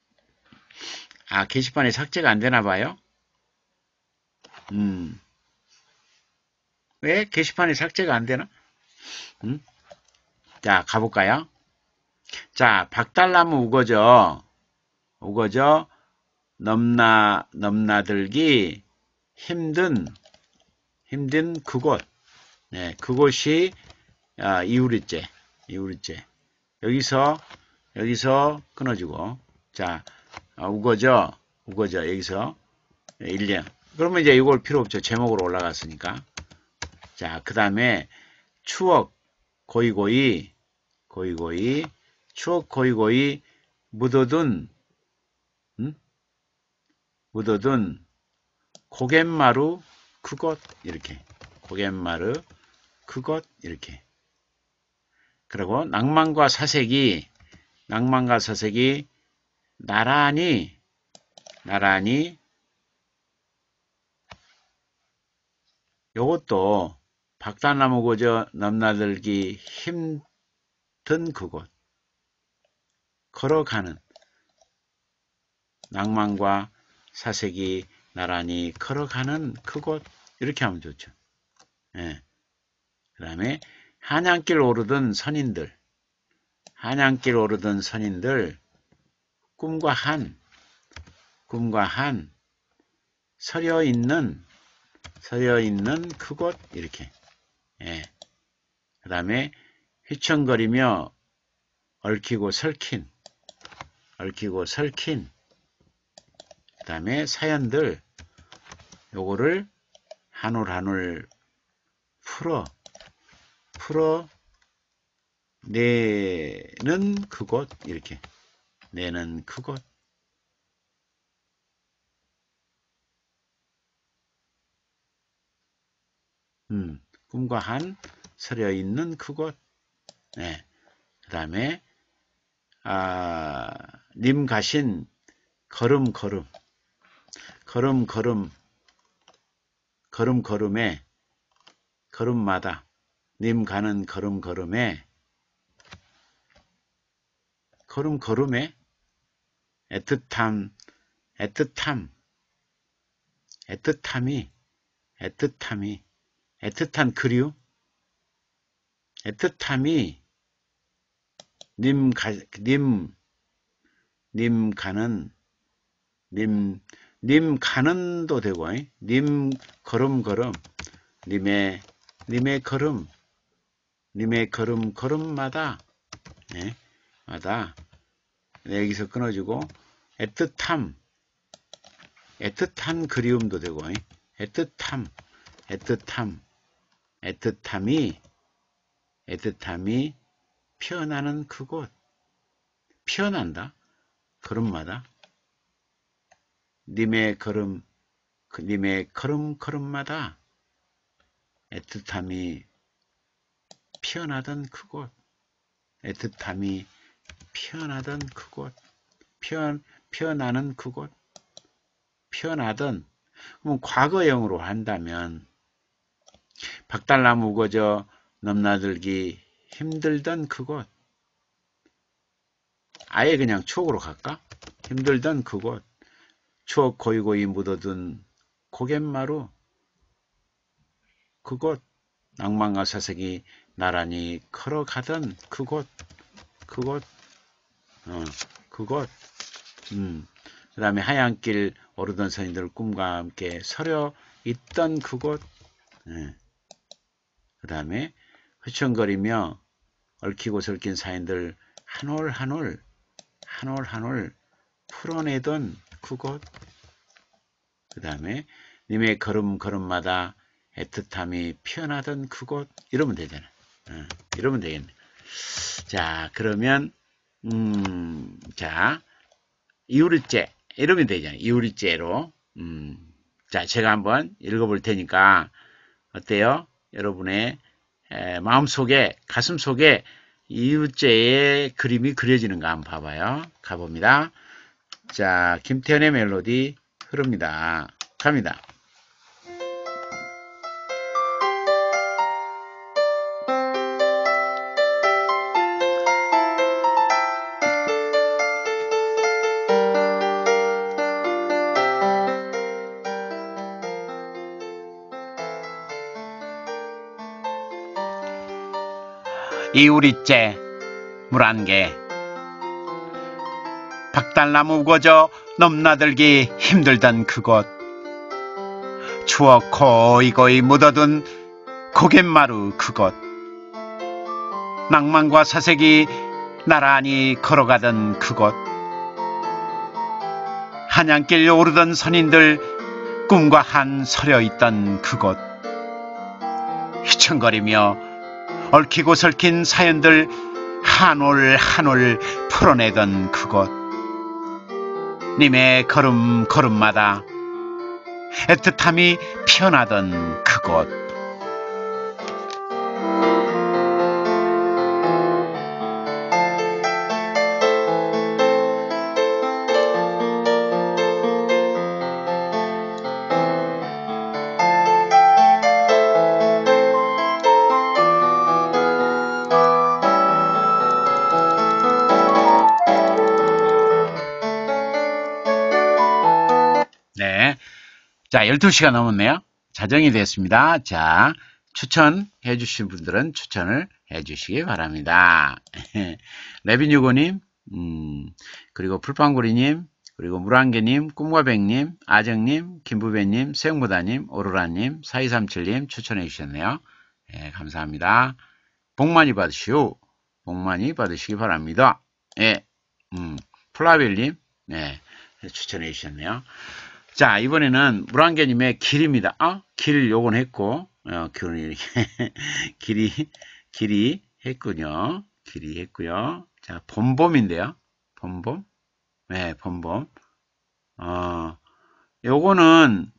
게시판에 삭제가 안 되나 봐요? 왜? 게시판에 삭제가 안 되나? 자, 가볼까요? 자, 박달나무 우거져 넘나들기 힘든 그곳. 네, 그곳이 이우리째. 여기서 끊어주고. 자, 우거져 여기서 1년. 그러면 이제 이걸 필요 없죠. 제목으로 올라갔으니까. 자, 그 다음에 추억 고이고이 추억 고이고이 묻어둔 고갯마루 그곳 이렇게 고갯마루 그곳 이렇게. 그리고 낭만과 사색이 나란히 요것도 박달나무 그저 넘나들기 힘든 그곳, 걸어가는 낭만과 사색이 나란히 걸어가는 그곳, 이렇게 하면 좋죠. 예. 그 다음에 한양길 오르던 선인들, 한양길 오르던 선인들, 꿈과 한 서려 있는 그곳, 이렇게. 예. 그 다음에 휘청거리며 얽히고 설킨, 그 다음에 사연들, 요거를 한 올 한 올 풀어 내는 그곳, 이렇게. 내는 그곳. 꿈과 한 서려 있는 그곳. 네. 그 다음에 님 가신 걸음걸음에 걸음마다 님 가는 걸음걸음에 애틋한 그리움, 애틋함이 님 가는도 되고, 님 걸음걸음, 님의 걸음마다, 네, 여기서 끊어주고, 애틋한 그리움도 되고, 애틋함이 피어나는 그곳, 피어난다, 걸음마다, 님의 걸음마다 애틋함이 피어나던 그곳, 애틋함이 피어나던 그곳, 피어나는 그곳, 피어나던. 그럼 과거형으로 한다면 박달나무 우거져 넘나들기 힘들던 그곳, 아예 그냥 추억으로 갈까? 힘들던 그곳, 추억 고이고이 묻어둔 고갯마루, 그곳, 낭만과 사색이 나란히 걸어가던 그곳, 그 다음에 하얀길 오르던 선인들 꿈과 함께 서려 있던 그곳, 그 다음에 흐청거리며 얽히고 설킨 사인들 한 올 한 올 풀어내던 그곳, 그 다음에 님의 걸음마다 애틋함이 피어나던 그곳, 이러면 되잖아. 이러면 되겠네. 자, 그러면 자, 이우리째 이러면 되잖아. 이우리째로. 자, 제가 한번 읽어볼 테니까 어때요? 여러분의 마음속에, 가슴속에 이웃제의 그림이 그려지는가 한번 봐봐요. 가봅니다. 자, 김태현의 멜로디 흐릅니다. 갑니다. 이우리째 물 한 개, 박달나무 우거져 넘나들기 힘들던 그곳, 추억 고이고이 묻어둔 고갯마루 그곳, 낭만과 사색이 나란히 걸어가던 그곳, 한양길 오르던 선인들 꿈과 한 서려 있던 그곳, 휘청거리며 얽히고 설킨 사연들 한 올 한 올 풀어내던 그곳, 님의 걸음마다 애틋함이 피어나던 그곳. 자, 12시가 넘었네요. 자정이 됐습니다. 자, 추천해 주신 분들은 추천을 해 주시기 바랍니다. 레빈유고님, 그리고 풀빵구리님, 그리고 물안개님, 꿈과백님, 아정님, 김부배님, 생무다님, 오로라님, 4237님 추천해 주셨네요. 예, 감사합니다. 복 많이 받으시오. 복 많이 받으시기 바랍니다. 예, 플라벨님, 네, 추천해 주셨네요. 자, 이번에는 물안개님의 길입니다. 길 요건 했고, 길이 했군요. 길이 했고요. 자, 봄봄인데요. 봄봄. 네, 봄봄. 요거는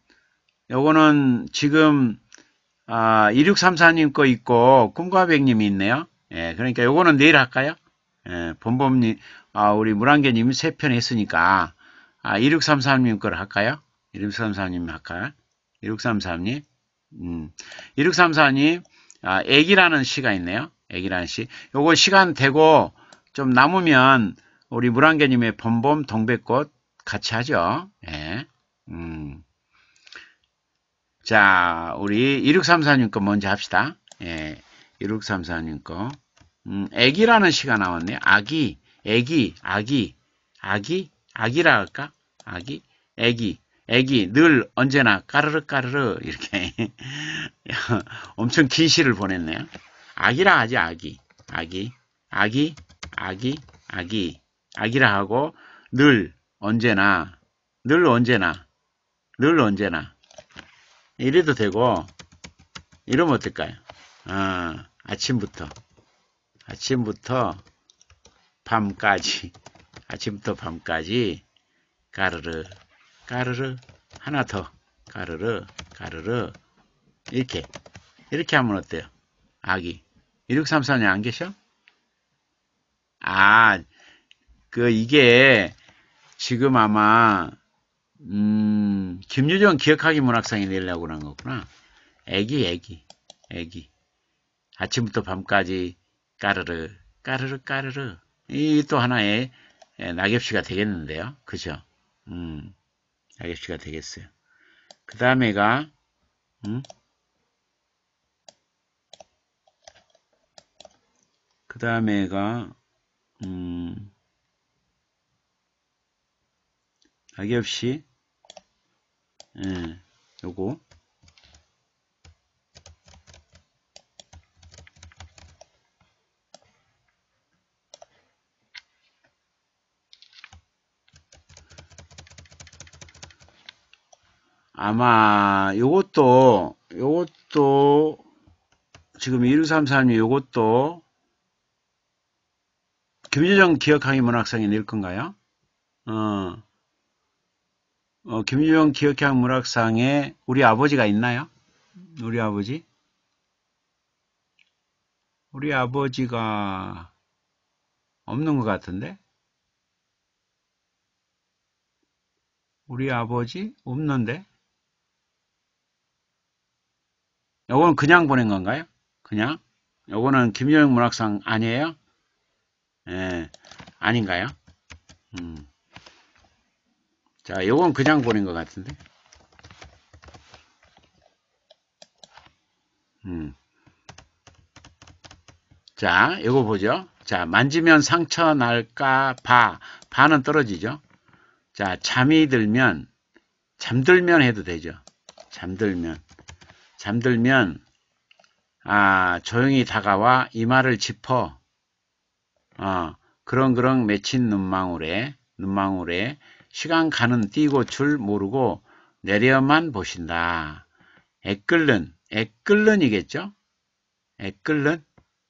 지금, 2634님 거 있고, 꿈과백님이 있네요. 예, 그러니까 요거는 내일 할까요? 예, 봄봄님, 우리 물안개님이 3편 했으니까, 2633님 거를 할까요? 2634님 할까요? 2633님. 2634님, 애기라는 시가 있네요. 애기라는 시. 요거 시간 되고, 좀 남으면, 우리 물안개님의 봄봄 동백꽃 같이 하죠. 예. 자, 우리 2634님 거 먼저 합시다. 예. 2634님 거. 애기라는 시가 나왔네요. 아기라 할까? 애기, 늘, 언제나, 까르르, 까르르, 이렇게. 엄청 긴 시를 보냈네요. 아기라 하지, 아기라 하고, 늘, 언제나. 이래도 되고, 이러면 어떨까요? 아침부터 밤까지, 까르르, 하나 더, 까르르, 이렇게 하면 어때요? 아기. 1634님 안 계셔? 이게, 지금 아마, 김유정 기억하기 문학상에 내려고 그런 거구나. 애기. 아침부터 밤까지, 까르르. 이 또 하나의 낙엽시가 되겠는데요. 그죠? 낙엽시가 되겠어요. 그 다음에가, 낙엽시, 요거. 아마 요것도 지금 1634님 요것도 김유정 기억하기 문학상에 낼 건가요? 김유정 기억하기 문학상에 우리 아버지가 있나요? 우리 아버지가 없는 것 같은데? 우리 아버지? 없는데? 요거는 그냥 보낸 건가요? 그냥? 요거는 김유정 문학상 아니에요? 예, 아닌가요? 자, 요건 그냥 보낸 것 같은데? 자, 요거 보죠. 자, 만지면 상처 날까 바는 떨어지죠. 자, 잠들면 해도 되죠. 잠들면, 조용히 다가와 이마를 짚어, 그렁그렁 맺힌 눈망울에, 시간 가는 띄고 줄 모르고 내려만 보신다. 애끓는이겠죠? 애끓는,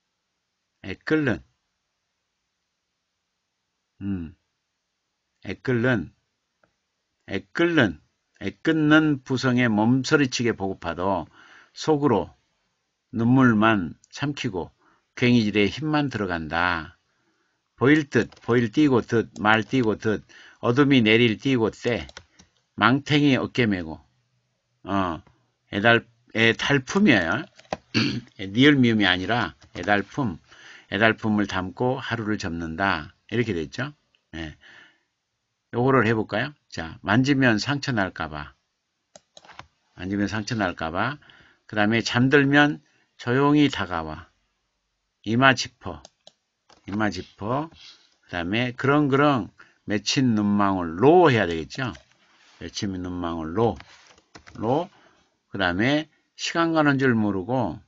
애끓는 부성에 몸서리치게 보고파도 속으로 눈물만 삼키고 괭이질에 힘만 들어간다. 보일 띄고 듯, 말 띄고 듯, 어둠이 내릴 띄고 때, 망탱이 어깨 메고, 애달품이에요. 니을미음이 아니라 애달품을 담고 하루를 접는다. 이렇게 됐죠? 네. 요거를 해볼까요? 자, 만지면 상처 날까봐. 앉으면 상처 날까봐. 그 다음에 잠들면 조용히 다가와. 이마 짚어. 그 다음에 그렁그렁 맺힌 눈망울 로 해야 되겠죠. 맺힌 눈망울 로. 그 다음에 시간 가는 줄 모르고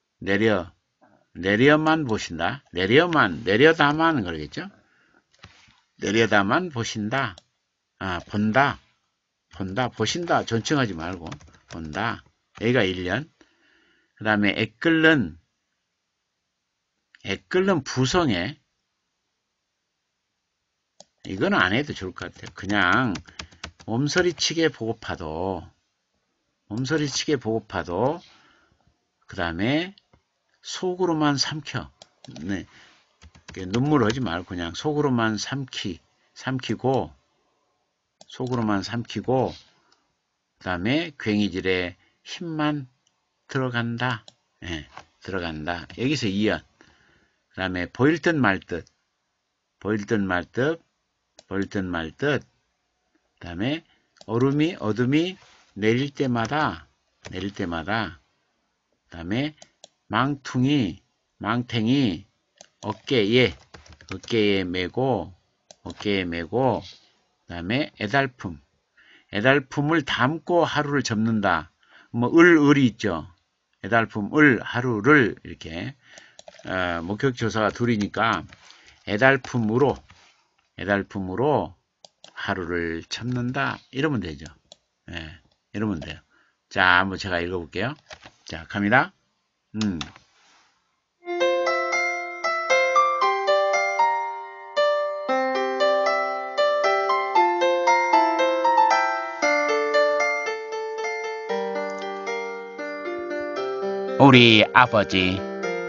내려만 보신다. 내려다만 그러겠죠. 내려다만 보신다. 본다. 보신다. 존칭하지 말고 본다. 여기가 1년. 그 다음에 애끓는 부성애. 이건 안 해도 좋을 것 같아요. 그냥 몸서리치게 보고파도 그 다음에 속으로만 삼켜. 네. 눈물 하지 말고 그냥 속으로만 삼키고 그 다음에 괭이질에 힘만 들어간다. 네, 들어간다. 여기서 2연. 그 다음에 보일 듯 말 듯. 그 다음에 어둠이 내릴 때마다 그 다음에 망탱이 어깨에 메고 그 다음에 애달품을 담고 하루를 접는다. 뭐 을이 있죠. 애달품 하루를 이렇게 목격조사가 둘이니까 애달품으로 하루를 접는다. 이러면 되죠. 예, 이러면 돼요. 자, 한번 제가 읽어볼게요. 자, 갑니다. 우리 아버지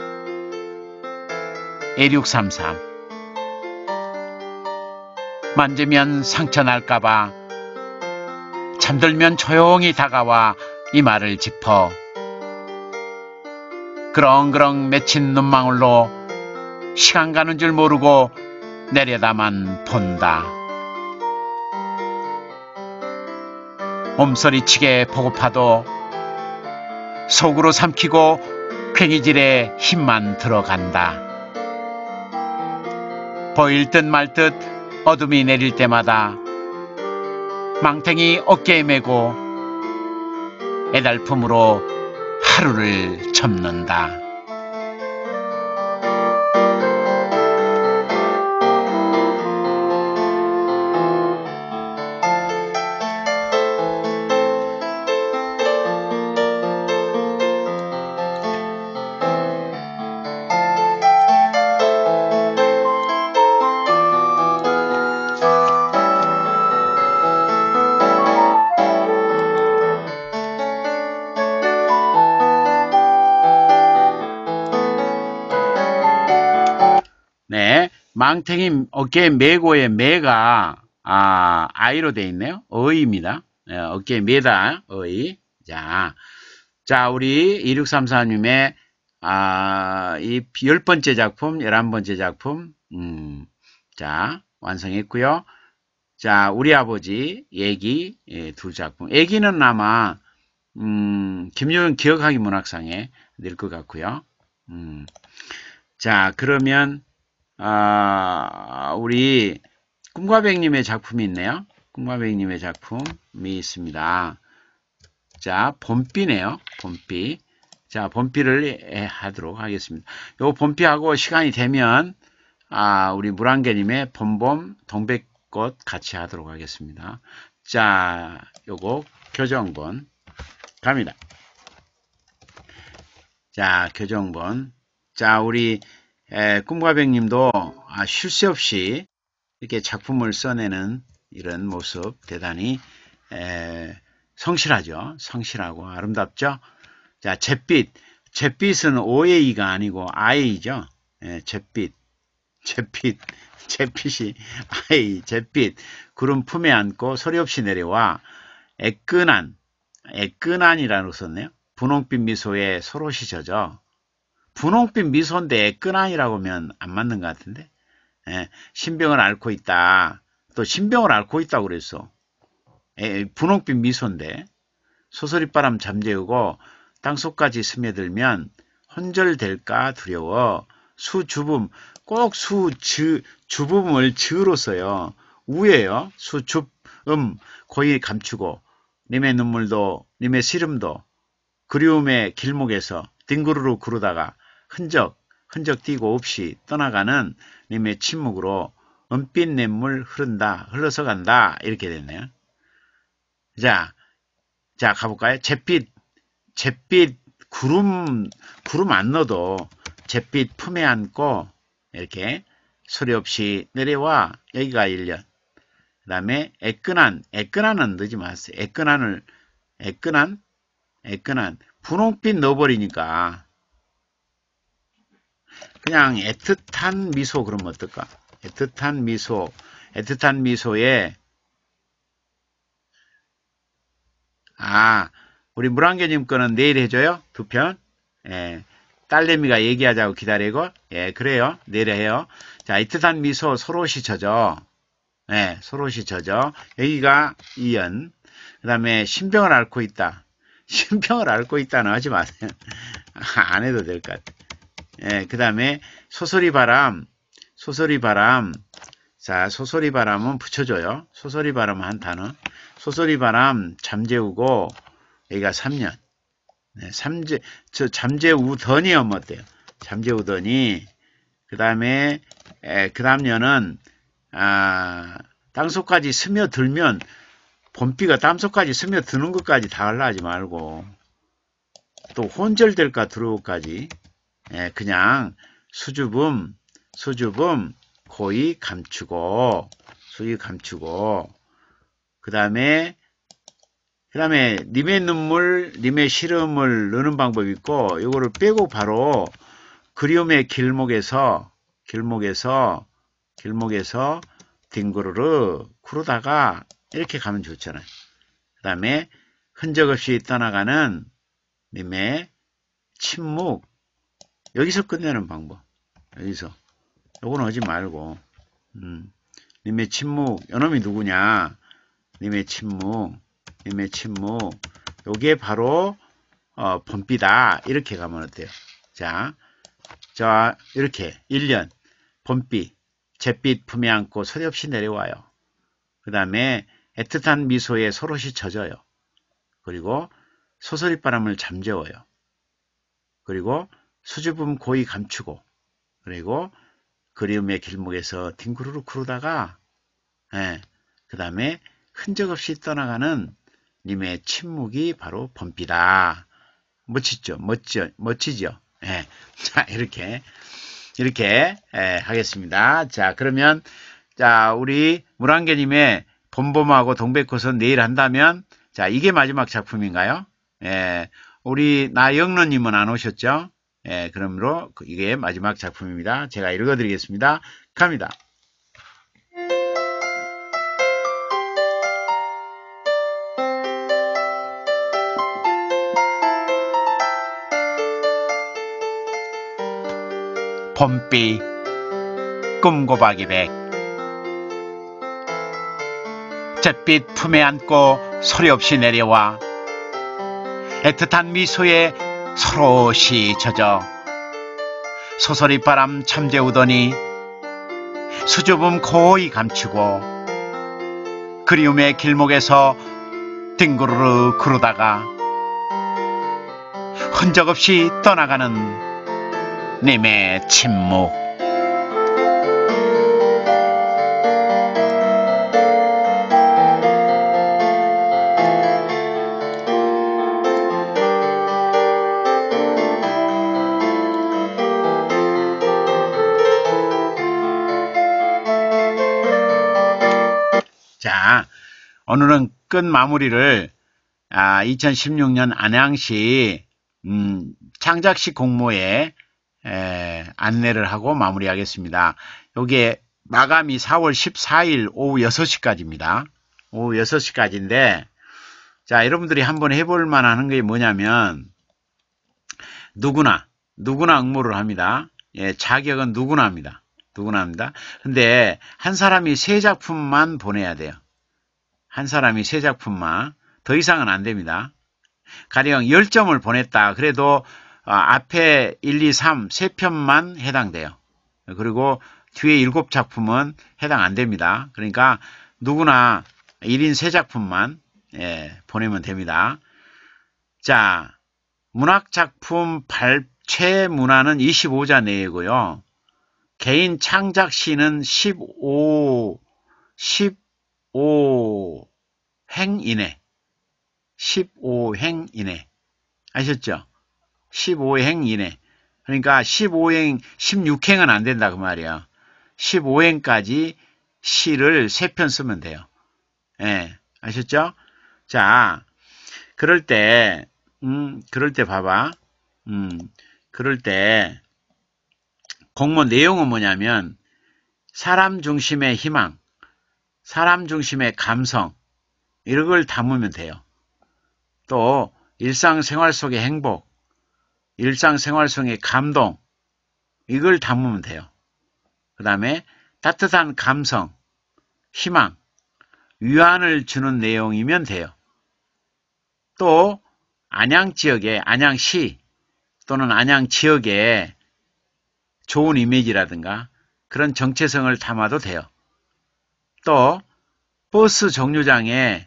1633 만지면 상처 날까봐 잠들면 조용히 다가와 이마를 짚어 그렁그렁 맺힌 눈망울로 시간 가는 줄 모르고 내려다만 본다. 몸서리치게 보고파도 속으로 삼키고 괭이질에 힘만 들어간다. 보일 듯 말 듯 어둠이 내릴 때마다 망탱이 어깨에 메고 애달품으로 하루를 접는다. 네, 망탱이 어깨에 메고의 메가 아이로 되어 있네요. 어이입니다. 네, 어깨에 메다 어이. 자, 우리 2634님의 이 10번째 작품, 11번째 작품 자, 완성했고요. 자, 우리 아버지 얘기 두 작품. 얘기는 아마 김효영 기억하기 문학상에 낼 것 같고요. 자, 그러면 우리 꿈과백님의 작품이 있네요. 꿈과백님의 작품이 있습니다. 자, 봄비네요. 봄비. 자, 봄비를 하도록 하겠습니다. 요 봄비하고 시간이 되면 우리 물안개님의 봄봄 동백꽃 같이 하도록 하겠습니다. 자, 요거 교정본 갑니다. 자, 교정본. 자, 우리 꿈과백님도 쉴 새 없이 이렇게 작품을 써내는 이런 모습 대단히 성실하죠. 성실하고 아름답죠. 자, 잿빛은 OA가 아니고 IA죠. 잿빛이 I, 잿빛 구름 품에 안고 소리 없이 내려와 애끈한이라고 썼네요. 분홍빛 미소에 소롯이 젖어. 분홍빛 미소인데 애끈한이라고 하면 안 맞는 것 같은데. 신병을 앓고 있다. 또 신병을 앓고 있다고 그랬어. 분홍빛 미소인데. 소소리바람 잠재우고 땅속까지 스며들면 혼절될까 두려워 수줍음 꼭 주붐을 즈로 써요. 우예요. 수줍음 고이 감추고 님의 눈물도 님의 시름도 그리움의 길목에서 뒹구르르 구르다가 흔적 띄고 없이 떠나가는 님의 침묵으로 은빛 냇물 흘러서 간다. 이렇게 됐네요. 자 가볼까요? 잿빛 구름 안 넣어도 잿빛 품에 안고 이렇게 소리 없이 내려와. 여기가 1년. 그 다음에 애끈한은 넣지 마세요. 애끈한 분홍빛 넣어버리니까 그냥 애틋한 미소 그러면 어떨까? 애틋한 미소에 우리 물안개님 거는 내일 해줘요? 2편. 예, 딸내미가 얘기하자고 기다리고. 예, 그래요. 내일 해요. 자, 애틋한 미소 소롯이 젖어. 예, 소롯이 젖어. 여기가 2연. 그 다음에 신병을 앓고 있다. 신병을 앓고 있다는 하지 마세요. 안 해도 될 것 같아. 예, 그 다음에 소소리바람. 자, 소소리바람은 붙여줘요. 소소리바람 한 단어. 소소리바람 잠재우고 여기가 3년. 네, 잠재우더니 하면 어때요? 잠재우더니 그 다음에 그 다음 년은 땅속까지 스며들면 봄비가 땅속까지 스며드는 것까지 다 하려하지 말고 또 혼절될까 두려워까지 그냥 수줍음 고이 감추고 그 다음에 님의 눈물 님의 시름을 넣는 방법이 있고 요거를 빼고 바로 그리움의 길목에서 뒹구르르 구르다가 이렇게 가면 좋잖아요. 그 다음에 흔적 없이 떠나가는 님의 침묵 여기서 끝내는 방법. 여기서 요건 하지 말고 님의 침묵 요놈이 누구냐. 님의 침묵 요게 바로 봄비다. 이렇게 가면 어때요? 자 이렇게 1년 봄비 잿빛 품에 안고 소리 없이 내려와요. 그 다음에 애틋한 미소에 소롯이 젖어요. 그리고 소소리바람을 잠재워요. 그리고 수줍음 고이 감추고 그리고 그리움의 길목에서 뒹구르르 구르다가 그 다음에 흔적 없이 떠나가는 님의 침묵이 바로 봄비다. 멋지죠? 예. 자, 이렇게 하겠습니다. 자, 그러면 우리 물안개님의 봄봄하고 동백꽃은 내일 한다면 자, 이게 마지막 작품인가요? 예. 우리 나영런님은 안 오셨죠? 예, 그러므로 이게 마지막 작품입니다. 제가 읽어드리겠습니다. 갑니다. 봄비 꿈고박이 백 잿빛 품에 안고 소리 없이 내려와 애틋한 미소에 소롯이 젖어 소소리바람 잠재우더니 수줍음 고이 감추고 그리움의 길목에서 뒹구르르 구르다가 흔적 없이 떠나가는 님의 침묵. 자, 오늘은 끝 마무리를 2016년 안양시 창작식 공모에 안내를 하고 마무리하겠습니다. 요게 마감이 4월 14일 오후 6시까지입니다. 오후 6시까지인데 자, 여러분들이 한번 해볼 만한 게 뭐냐면 누구나 응모를 합니다. 예, 자격은 누구나 합니다. 근데 한 사람이 3작품만 보내야 돼요. 한 사람이 3작품만. 더 이상은 안 됩니다. 가령 10점을 보냈다. 그래도 앞에 1, 2, 3, 3편만 해당돼요. 그리고 뒤에 7작품은 해당 안 됩니다. 그러니까 누구나 1인 3작품만 보내면 됩니다. 자, 문학작품 발췌 문화는 25자 내외고요. 개인 창작 시는 15행 이내. 15행 이내. 아셨죠? 15행 이내. 그러니까 15행, 16행은 안 된다 그 말이야. 15행까지 시를 3편 쓰면 돼요. 예, 아셨죠? 자, 그럴 때 봐봐. 그럴 때 공모 내용은 뭐냐면 사람 중심의 희망, 사람 중심의 감성 이런 걸 담으면 돼요. 또 일상생활 속의 행복, 일상생활 속의 감동 이걸 담으면 돼요. 그 다음에 따뜻한 감성, 희망, 위안을 주는 내용이면 돼요. 또 안양 지역의 안양시 또는 안양 지역의 좋은 이미지라든가 그런 정체성을 담아도 돼요. 또 버스 정류장에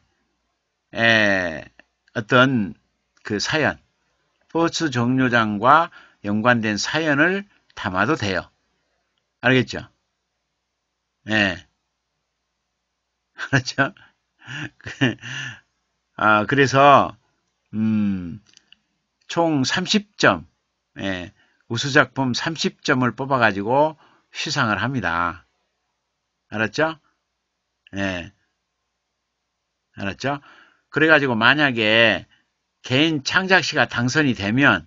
어떤 그 사연, 버스 정류장과 연관된 사연을 담아도 돼요. 알겠죠? 예. 그렇죠? 그래서 총 30점, 우수작품 30점을 뽑아가지고 시상을 합니다. 알았죠? 예. 알았죠? 그래가지고 만약에 개인 창작시가 당선이 되면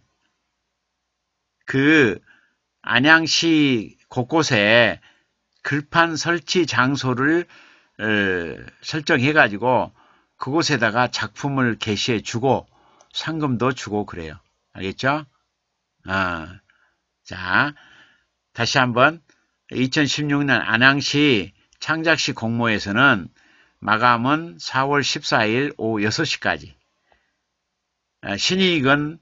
그 안양시 곳곳에 글판 설치 장소를 설정해가지고 그곳에다가 작품을 게시해 주고 상금도 주고 그래요. 알겠죠? 자, 다시 한번 2016년 안양시 창작시 공모에서는 마감은 4월 14일 오후 6시까지. 신이익은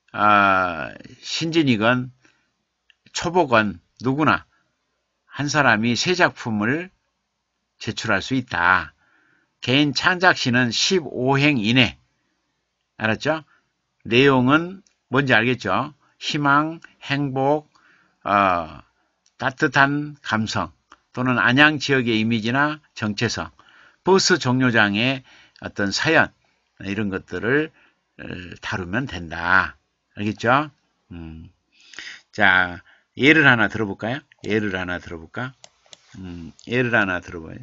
신진이건 초보건 누구나 한 사람이 3작품을 제출할 수 있다. 개인 창작시는 15행 이내. 알았죠? 내용은 뭔지 알겠죠? 희망, 행복, 따뜻한 감성 또는 안양 지역의 이미지나 정체성, 버스 정류장의 어떤 사연 이런 것들을 다루면 된다. 알겠죠? 자, 예를 하나 들어볼까요? 예를 하나 들어볼까? 예를 하나 들어봐요.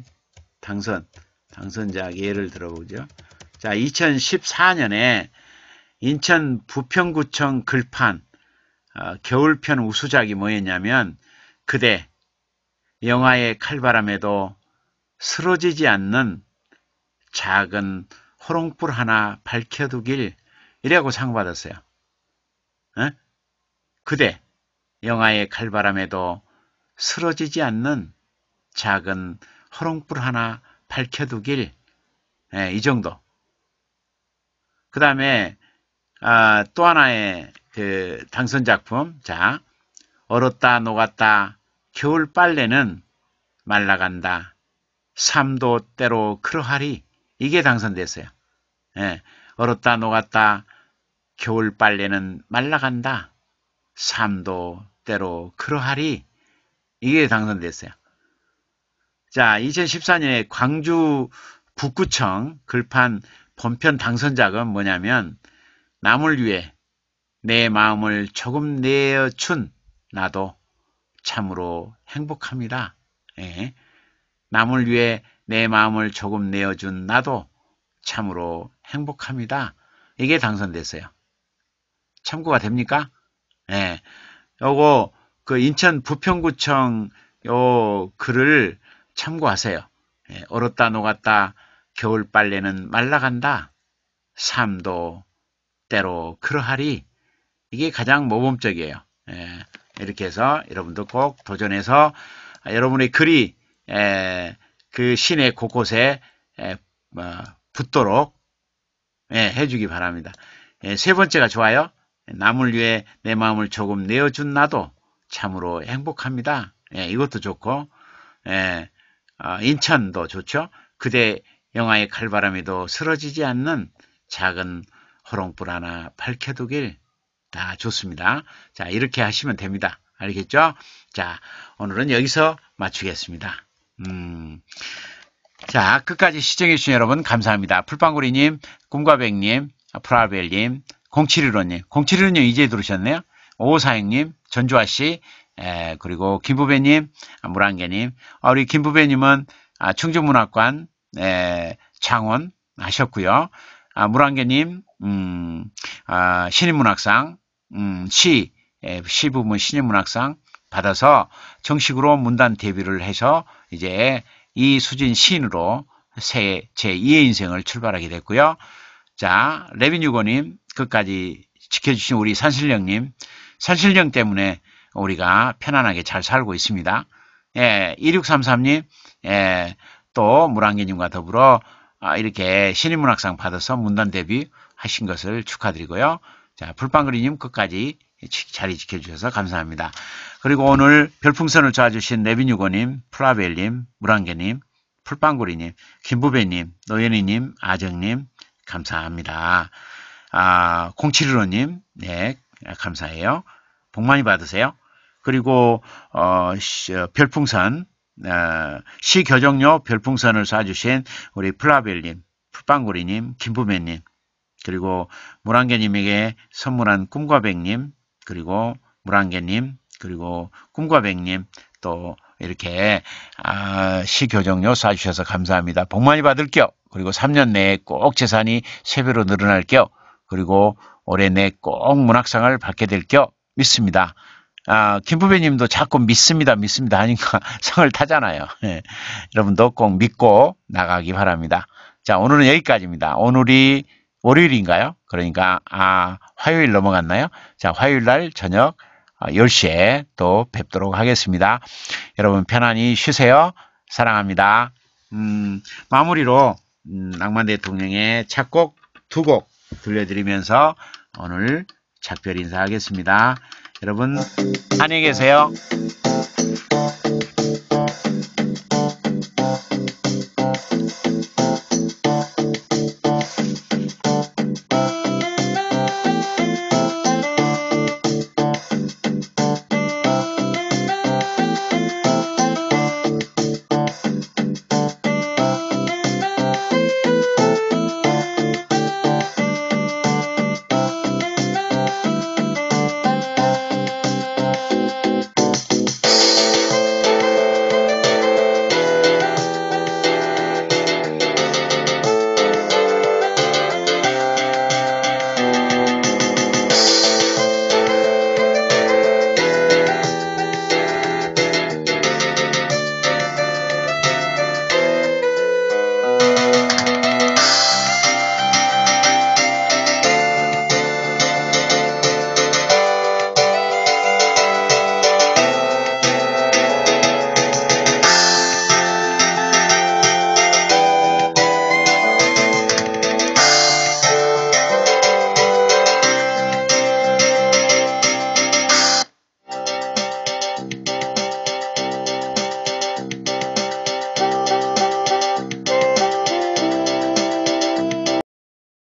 당선자 예를 들어보죠. 자, 2014년에 인천 부평구청 글판 겨울편 우수작이 뭐였냐면 그대, 영하의 칼바람에도 쓰러지지 않는 작은 호롱불 하나 밝혀두길 이라고 상 받았어요. 그대, 영하의 칼바람에도 쓰러지지 않는 작은 호롱불 하나 밝혀두길 이 정도. 그 다음에 또 하나의 그 당선작품 자 얼었다 녹았다 겨울 빨래는 말라간다 3도 때로 그러하리 이게 당선됐어요. 얼었다 녹았다 겨울 빨래는 말라간다 3도 때로 그러하리 이게 당선됐어요. 자, 2014년에 광주 북구청 글판 본편 당선작은 뭐냐면 남을 위해 내 마음을 조금 내어준 나도 참으로 행복합니다. 남을 위해 내 마음을 조금 내어준 나도 참으로 행복합니다. 이게 당선됐어요. 참고가 됩니까? 요거 그 인천 부평구청 요 글을 참고하세요. 얼었다 녹았다 겨울 빨래는 말라간다 3도 때로 그러하리 이게 가장 모범적이에요. 이렇게 해서 여러분도 꼭 도전해서 여러분의 글이 그 시내 곳곳에 붙도록 해주기 바랍니다. 세 번째가 좋아요. 남을 위해 내 마음을 조금 내어준 나도 참으로 행복합니다. 이것도 좋고, 인천도 좋죠. 그대 영화의 칼바람에도 쓰러지지 않는 작은 호롱불 하나 밝혀두길. 다 좋습니다. 자, 이렇게 하시면 됩니다. 알겠죠? 자, 오늘은 여기서 마치겠습니다. 자, 끝까지 시청해주신 여러분 감사합니다. 풀빵구리님, 꿈과백님, 프라벨님, 0715님, 0715님 이제 들으셨네요. 5546님, 전주아씨, 그리고 김부배님, 물안개님, 우리 김부배님은 충주문학관, 창원 하셨고요. 물안개님, 신인문학상, 시 부문 신인문학상 받아서 정식으로 문단 데뷔를 해서 이제 이수진 시인으로 새 제2의 인생을 출발하게 됐고요. 자, 레빈유고님 끝까지 지켜주신 우리 산신령님, 산신령 때문에 우리가 편안하게 잘 살고 있습니다. 2633님, 또 물안개님과 더불어 이렇게 신인문학상 받아서 문단 데뷔 하신 것을 축하드리고요. 자, 풀빵그리님 끝까지 자리 지켜주셔서 감사합니다. 그리고 오늘 별풍선을 쏴주신 레빈유고님, 프라벨님, 물안개님, 풀빵구리님, 김부배님, 노현이님, 아정님, 감사합니다. 0715님, 네, 감사해요. 복 많이 받으세요. 그리고, 별풍선, 시교정료 별풍선을 쏴주신 우리 플라벨님, 풀빵구리님, 김부배님, 그리고 물안개님에게 선물한 꿈과백님, 그리고 물안개님, 그리고 꿈과백님, 또 이렇게 시교정료 쏴주셔서 감사합니다. 복 많이 받을게요. 그리고 3년 내에 꼭 재산이 3배로 늘어날게요. 그리고 올해 내 꼭 문학상을 받게 될게요. 믿습니다. 김부배님도 자꾸 믿습니다 하니까 상을 타잖아요. 여러분도 꼭 믿고 나가기 바랍니다. 자, 오늘은 여기까지입니다. 오늘이 월요일인가요? 그러니까 화요일 넘어갔나요? 자, 화요일날 저녁 10시에 또 뵙도록 하겠습니다. 여러분 편안히 쉬세요. 사랑합니다. 마무리로 낭만 대통령의 작곡 2곡 들려드리면서 오늘 작별 인사하겠습니다. 여러분 안녕히 계세요.